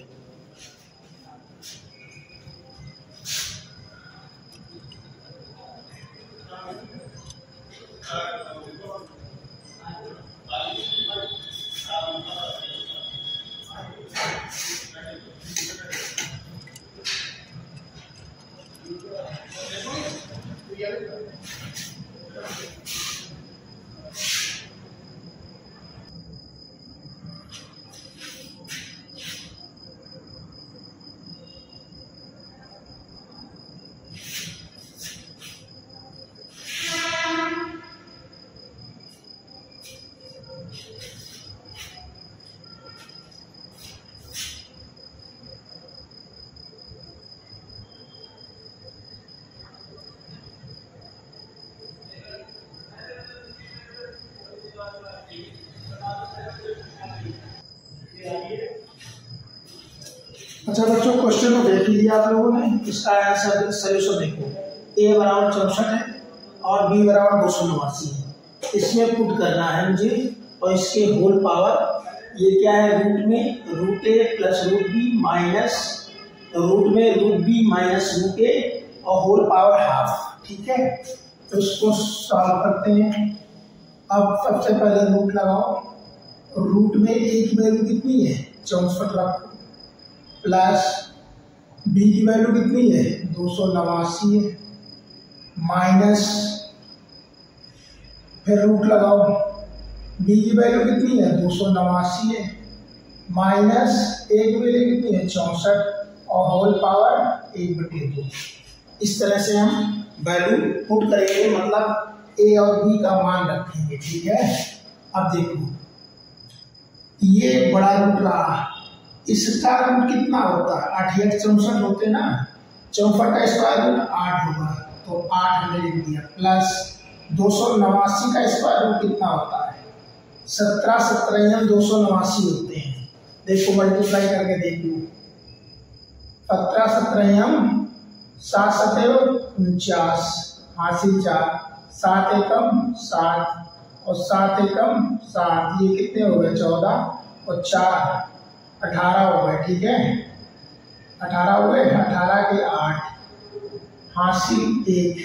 अच्छा बच्चों, क्वेश्चन को देख लिया आप लोगों ने। इसका आंसर सॉल्यूशन देखो। ए बराबर चौसठ है और बी बराबर दो सौ नवासी है। इसमें पुट करना है मुझे, और इसके होल पावर ये क्या है, रूट में root a plus root b minus root में root b minus root a और होल पावर हाफ। ठीक है, तो इसको सॉल्व करते हैं। अब सबसे पहले रूट लगाओ। रूट में ए की वैल्यू कितनी है, चौसठ रखो, प्लस बी की वैल्यू कितनी है, दो सौ नवासी है, माइनस फिर रूट लगाओ। बी की वैल्यू कितनी है, दो सौ नवासी है, माइनस ए की वैल्यू कितनी है, चौसठ और होल पावर एक बटे दो। इस तरह से हम वैल्यू पुट करेंगे, मतलब ए और बी का मान रखेंगे। ठीक है, अब देखो ये बड़ा रूट रहा, इसका रूट कितना होता है, आठ एक चौसठ होते ना, चौसठ का स्क्वायर रूट आठ होगा, तो आठ हमने लिख दिया, प्लस दो सौ नवासी का स्क्वायर रूट कितना होता है, सत्रह सत्रह दो सौ नवासी होते हैं। देखो मल्टीप्लाई करके देख लो, सत्रह सत्रह सात सत्रह उनचास, हासिल चार, सात एकम सात और सात एकम सात, ये कितने हो गए, चौदह और चार अठारह हो गए। ठीक है, अठारह हो गए, अठारह के आठ, हासिल एक,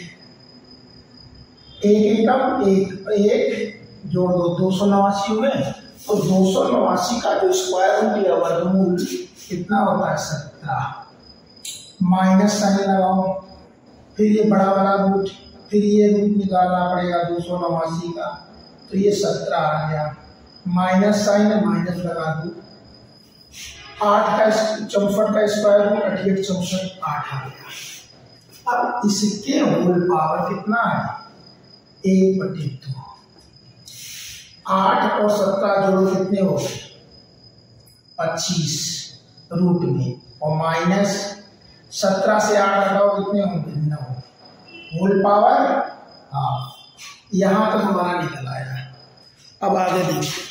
एक एकम एक, एक जोड़ दो, दो सौ नवासी हुए। तो दो सौ नवासी का जो स्क्वायर रूट या वर्गमूल कितना होता है, सत्रह। माइनस साइन लगाओ, फिर ये बड़ा वाला रूट, फिर ये रूट निकालना पड़ेगा दो सौ नवासी का, तो ये सत्रह आ गया, माइनस साइन माइनस लगा दो, आठ का चौसठ का स्क्वायर रूट अठियठ चौसठ आठ आ गया। अब इसके होल पावर कितना है, एक बटे दो। आठ और सत्रह जोड़ो कितने हो गए, पच्चीस रूट में, और माइनस सत्रह से आठ हटाओ कितने होंगे, नौ। Whole power half. यहां तक हमारा निकल आया। अब आगे देखिए,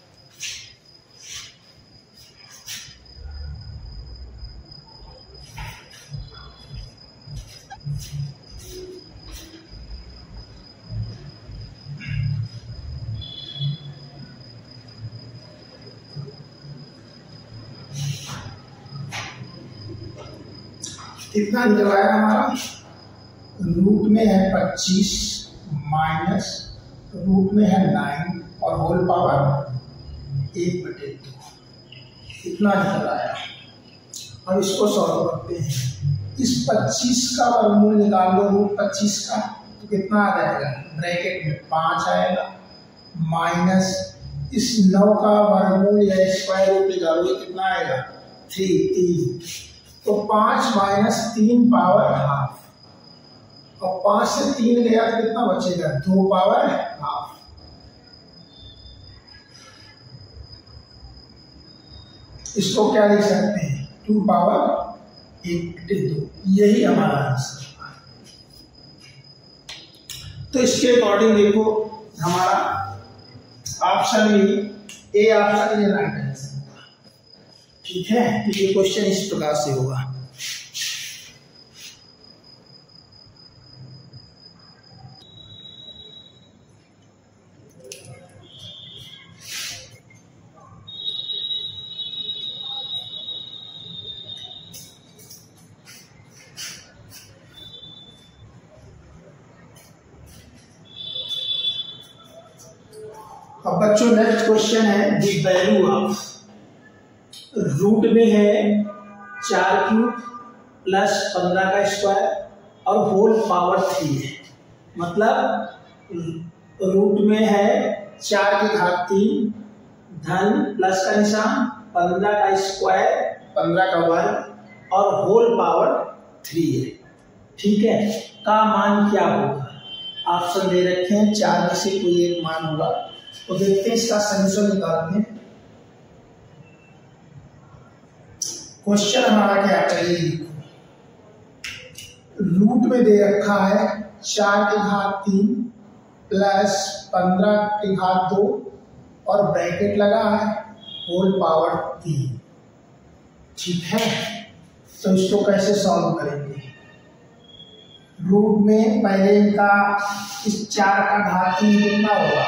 कितना निकल आया हमारा, रूट में है पच्चीस माइनस रूट में है नाइन और होल पावर एक बटे दो, इतना निकल आया। अब इसको सॉल्व करते हैं। इस पच्चीस का वर्गमूल निकाल लो, रूट पच्चीस का, तो कितना आ जाएगा, ब्रैकेट में पाँच आएगा, माइनस इस नौ का वर्गमूल या स्क्वायर रूट निकालो, कितना आएगा, थ्री, तीन। तो पाँच माइनस तीन पावर हाफ, और पाँच से तीन गया तो कितना बचेगा, दो पावर हाफ। इसको क्या लिख सकते हैं, टू पावर एक दो, यही हमारा आंसर। तो इसके अकॉर्डिंग देखो हमारा ऑप्शन में ए ऑप्शन ये राइट आंसर होगा। ठीक है, तो ये क्वेश्चन इस प्रकार से होगा। अब बच्चों नेक्स्ट क्वेश्चन है द वैल्यू ऑफ, रूट में है चार क्यूब प्लस पंद्रह का स्क्वायर और होल पावर थ्री है। मतलब रूट में है चार की घात तीन धन प्लस का निशान पंद्रह का स्क्वायर पंद्रह का वर्ग और होल पावर थ्री है। ठीक है, का मान क्या होगा? ऑप्शन दे रखे हैं, चार में से कोई एक मान होगा। तो देखते हैं इसका सॉल्यूशन निकालते हैं। क्वेश्चन हमारा क्या चाहिए? रूट में दे रखा है चार की घात तीन प्लस पंद्रह की घात दो और ब्रैकेट लगा है होल पावर तीन। ठीक है, तो इसको कैसे सॉल्व करेंगे? रूट में पहले इनका इस चार का घात तीन कितना होगा?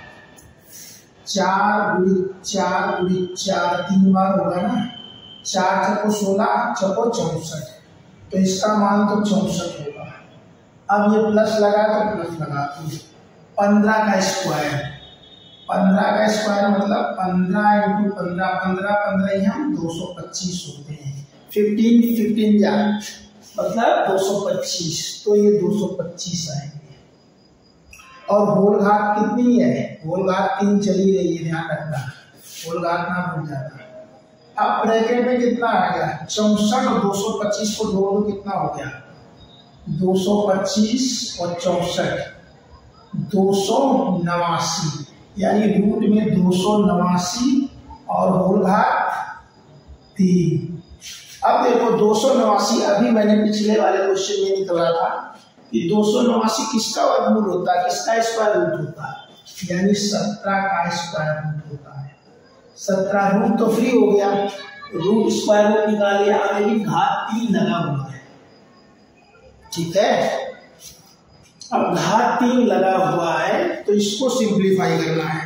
चार गुणी चार गुणी चार तीन बार होगा ना। चार चौको सोलह चौको चौसठ, तो इसका मान तो चौसठ होगा। अब ये प्लस लगा तो प्लस लगा दो। पंद्रह का स्क्वायर, पंद्रह का स्क्वायर मतलब पंद्रह इंटू पंद्रह, पंद्रह पंद्रह हम दो सौ पच्चीस होते हैं। फिफ्टीन फिफ्टीन जा मतलब दो सौ पच्चीस, तो ये दो सौ पच्चीस आएंगे। और होल घात कितनी है? होल घात तीन चली रही है, ध्यान रखना, होल घात ना भूल जाता। अब ब्रैकेट में कितना आ गया? चौसठ और दो सौ पच्चीस को जोड़ दो, कितना हो गया? दो सौ पच्चीस और चौसठ दो सौ नवासी, यानी रूट में दो सौ नवासी और होल घात तीन। अब देखो दो सौ नवासी, अभी मैंने पिछले वाले क्वेश्चन में निकला था कि दो सौ नवासी किसका वर्गमूल होता है, किसका स्क्वायर रूट होता है? यानी सत्रह का स्क्वायर रूट होता है। सत्रह रूट तो फ्री हो गया, रूट स्क्वायर रूट निकाल लिया, लेकिन घात तीन लगा हुआ है। ठीक है, अब घात तीन लगा हुआ है तो इसको सिंप्लीफाई करना है।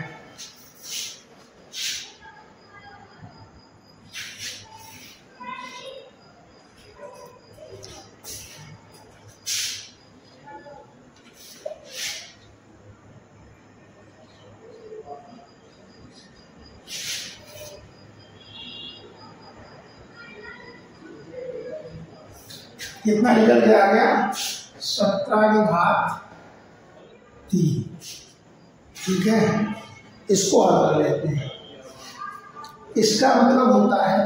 कितना निकल के आ गया? सत्रह की घात तीन। ठीक है, इसको हल कर लेते हैं। इसका मतलब होता है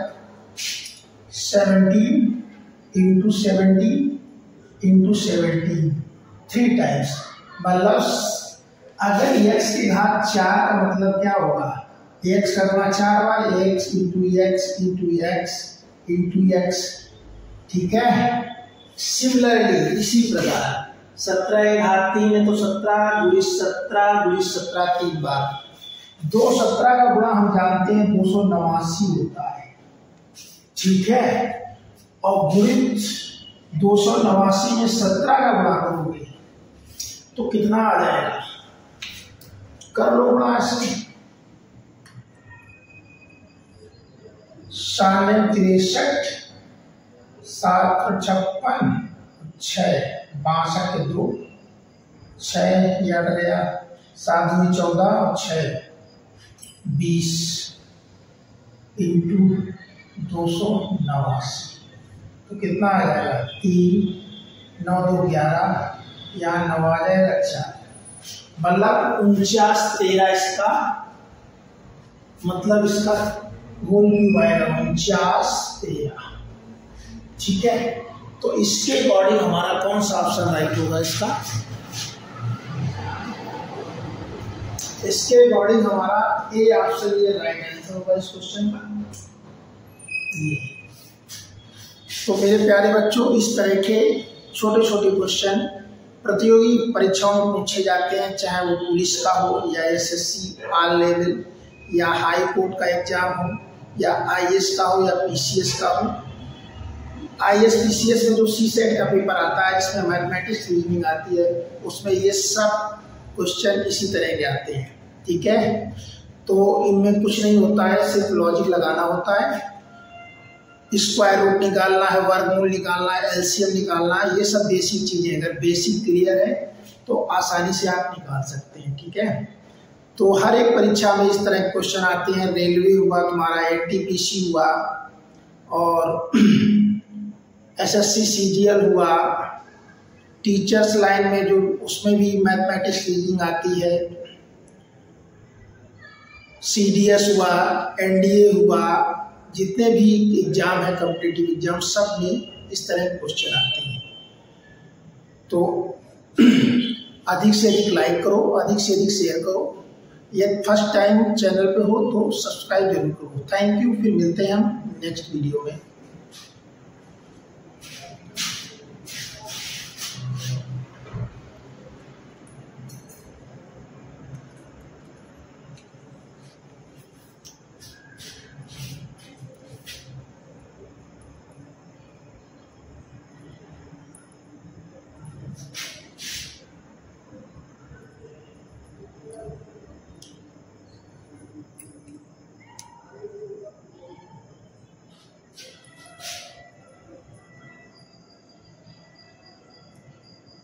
seventeen into seventeen into seventeen three times. मतलब अगर एक्स की घात चार का मतलब क्या होगा? एक्स का गुणा चार बार, x into x into x into x. ठीक है, सिमिलरली इसी प्रकार सत्रह घात तीन है तो सत्रह गुणी सत्रह गुणी सत्रह तीन बार। दो सत्रह का गुणा हम जानते हैं दो सौ नवासी होता है। ठीक है, और गुणित दो सौ नवासी में सत्रह का गुणा करोगे तो कितना आ जाएगा? कर लो गुणा ऐसे, साढ़े तिरसठ सात छप्पन छः बासठ दो छः याद गया, सात में चौदह और छः बीस इंटू दो सौ नवासी, तो कितना आ जाएगा? तीन नौ दो ग्यारह, यहाँ नौ आ जाएगा चार, मतलब उनचास तेरह। इसका मतलब इसका होल क्यूब आएगा उनचास तेरह। ठीक है, तो इसके अकॉर्डिंग हमारा कौन सा ऑप्शन राइट होगा? इसका इसके अकॉर्डिंग हमारा ए ऑप्शन ये राइट आंसर होगा इस क्वेश्चन का। ये तो मेरे प्यारे बच्चों, इस तरह के छोटे छोटे क्वेश्चन प्रतियोगी परीक्षाओं में पूछे जाते हैं, चाहे वो पुलिस का हो या एसएससी ऑल लेवल या हाई कोर्ट का एग्जाम हो या आईएएस का हो या पीसीएस का हो। आईएएस पीसीएस में जो सी सेट का पेपर आता है जिसमें मैथमेटिक्स रीजनिंग आती है, उसमें ये सब क्वेश्चन इसी तरह के आते हैं। ठीक है, तो इनमें कुछ नहीं होता है, सिर्फ लॉजिक लगाना होता है, स्क्वायर रूट निकालना है, वर्गमूल निकालना है, एलसीएम निकालना है, ये सब बेसिक चीजें। अगर बेसिक क्लियर है तो आसानी से आप निकाल सकते हैं। ठीक है, तो हर एक परीक्षा में इस तरह के क्वेश्चन आते हैं। रेलवे हुआ तुम्हारा, एनटीपीसी हुआ, और एसएससी सीजीएल हुआ, टीचर्स लाइन में जो उसमें भी मैथमेटिक्स रीजनिंग आती है, सीडीएस हुआ, एनडीए हुआ, जितने भी एग्जाम है कॉम्पिटिटिव एग्जाम, सब में इस तरह के क्वेश्चन आते हैं। तो अधिक से अधिक लाइक करो, अधिक से अधिक शेयर करो। यदि फर्स्ट टाइम चैनल पे हो तो सब्सक्राइब जरूर करो। थैंक यू, फिर मिलते हैं हम नेक्स्ट वीडियो में।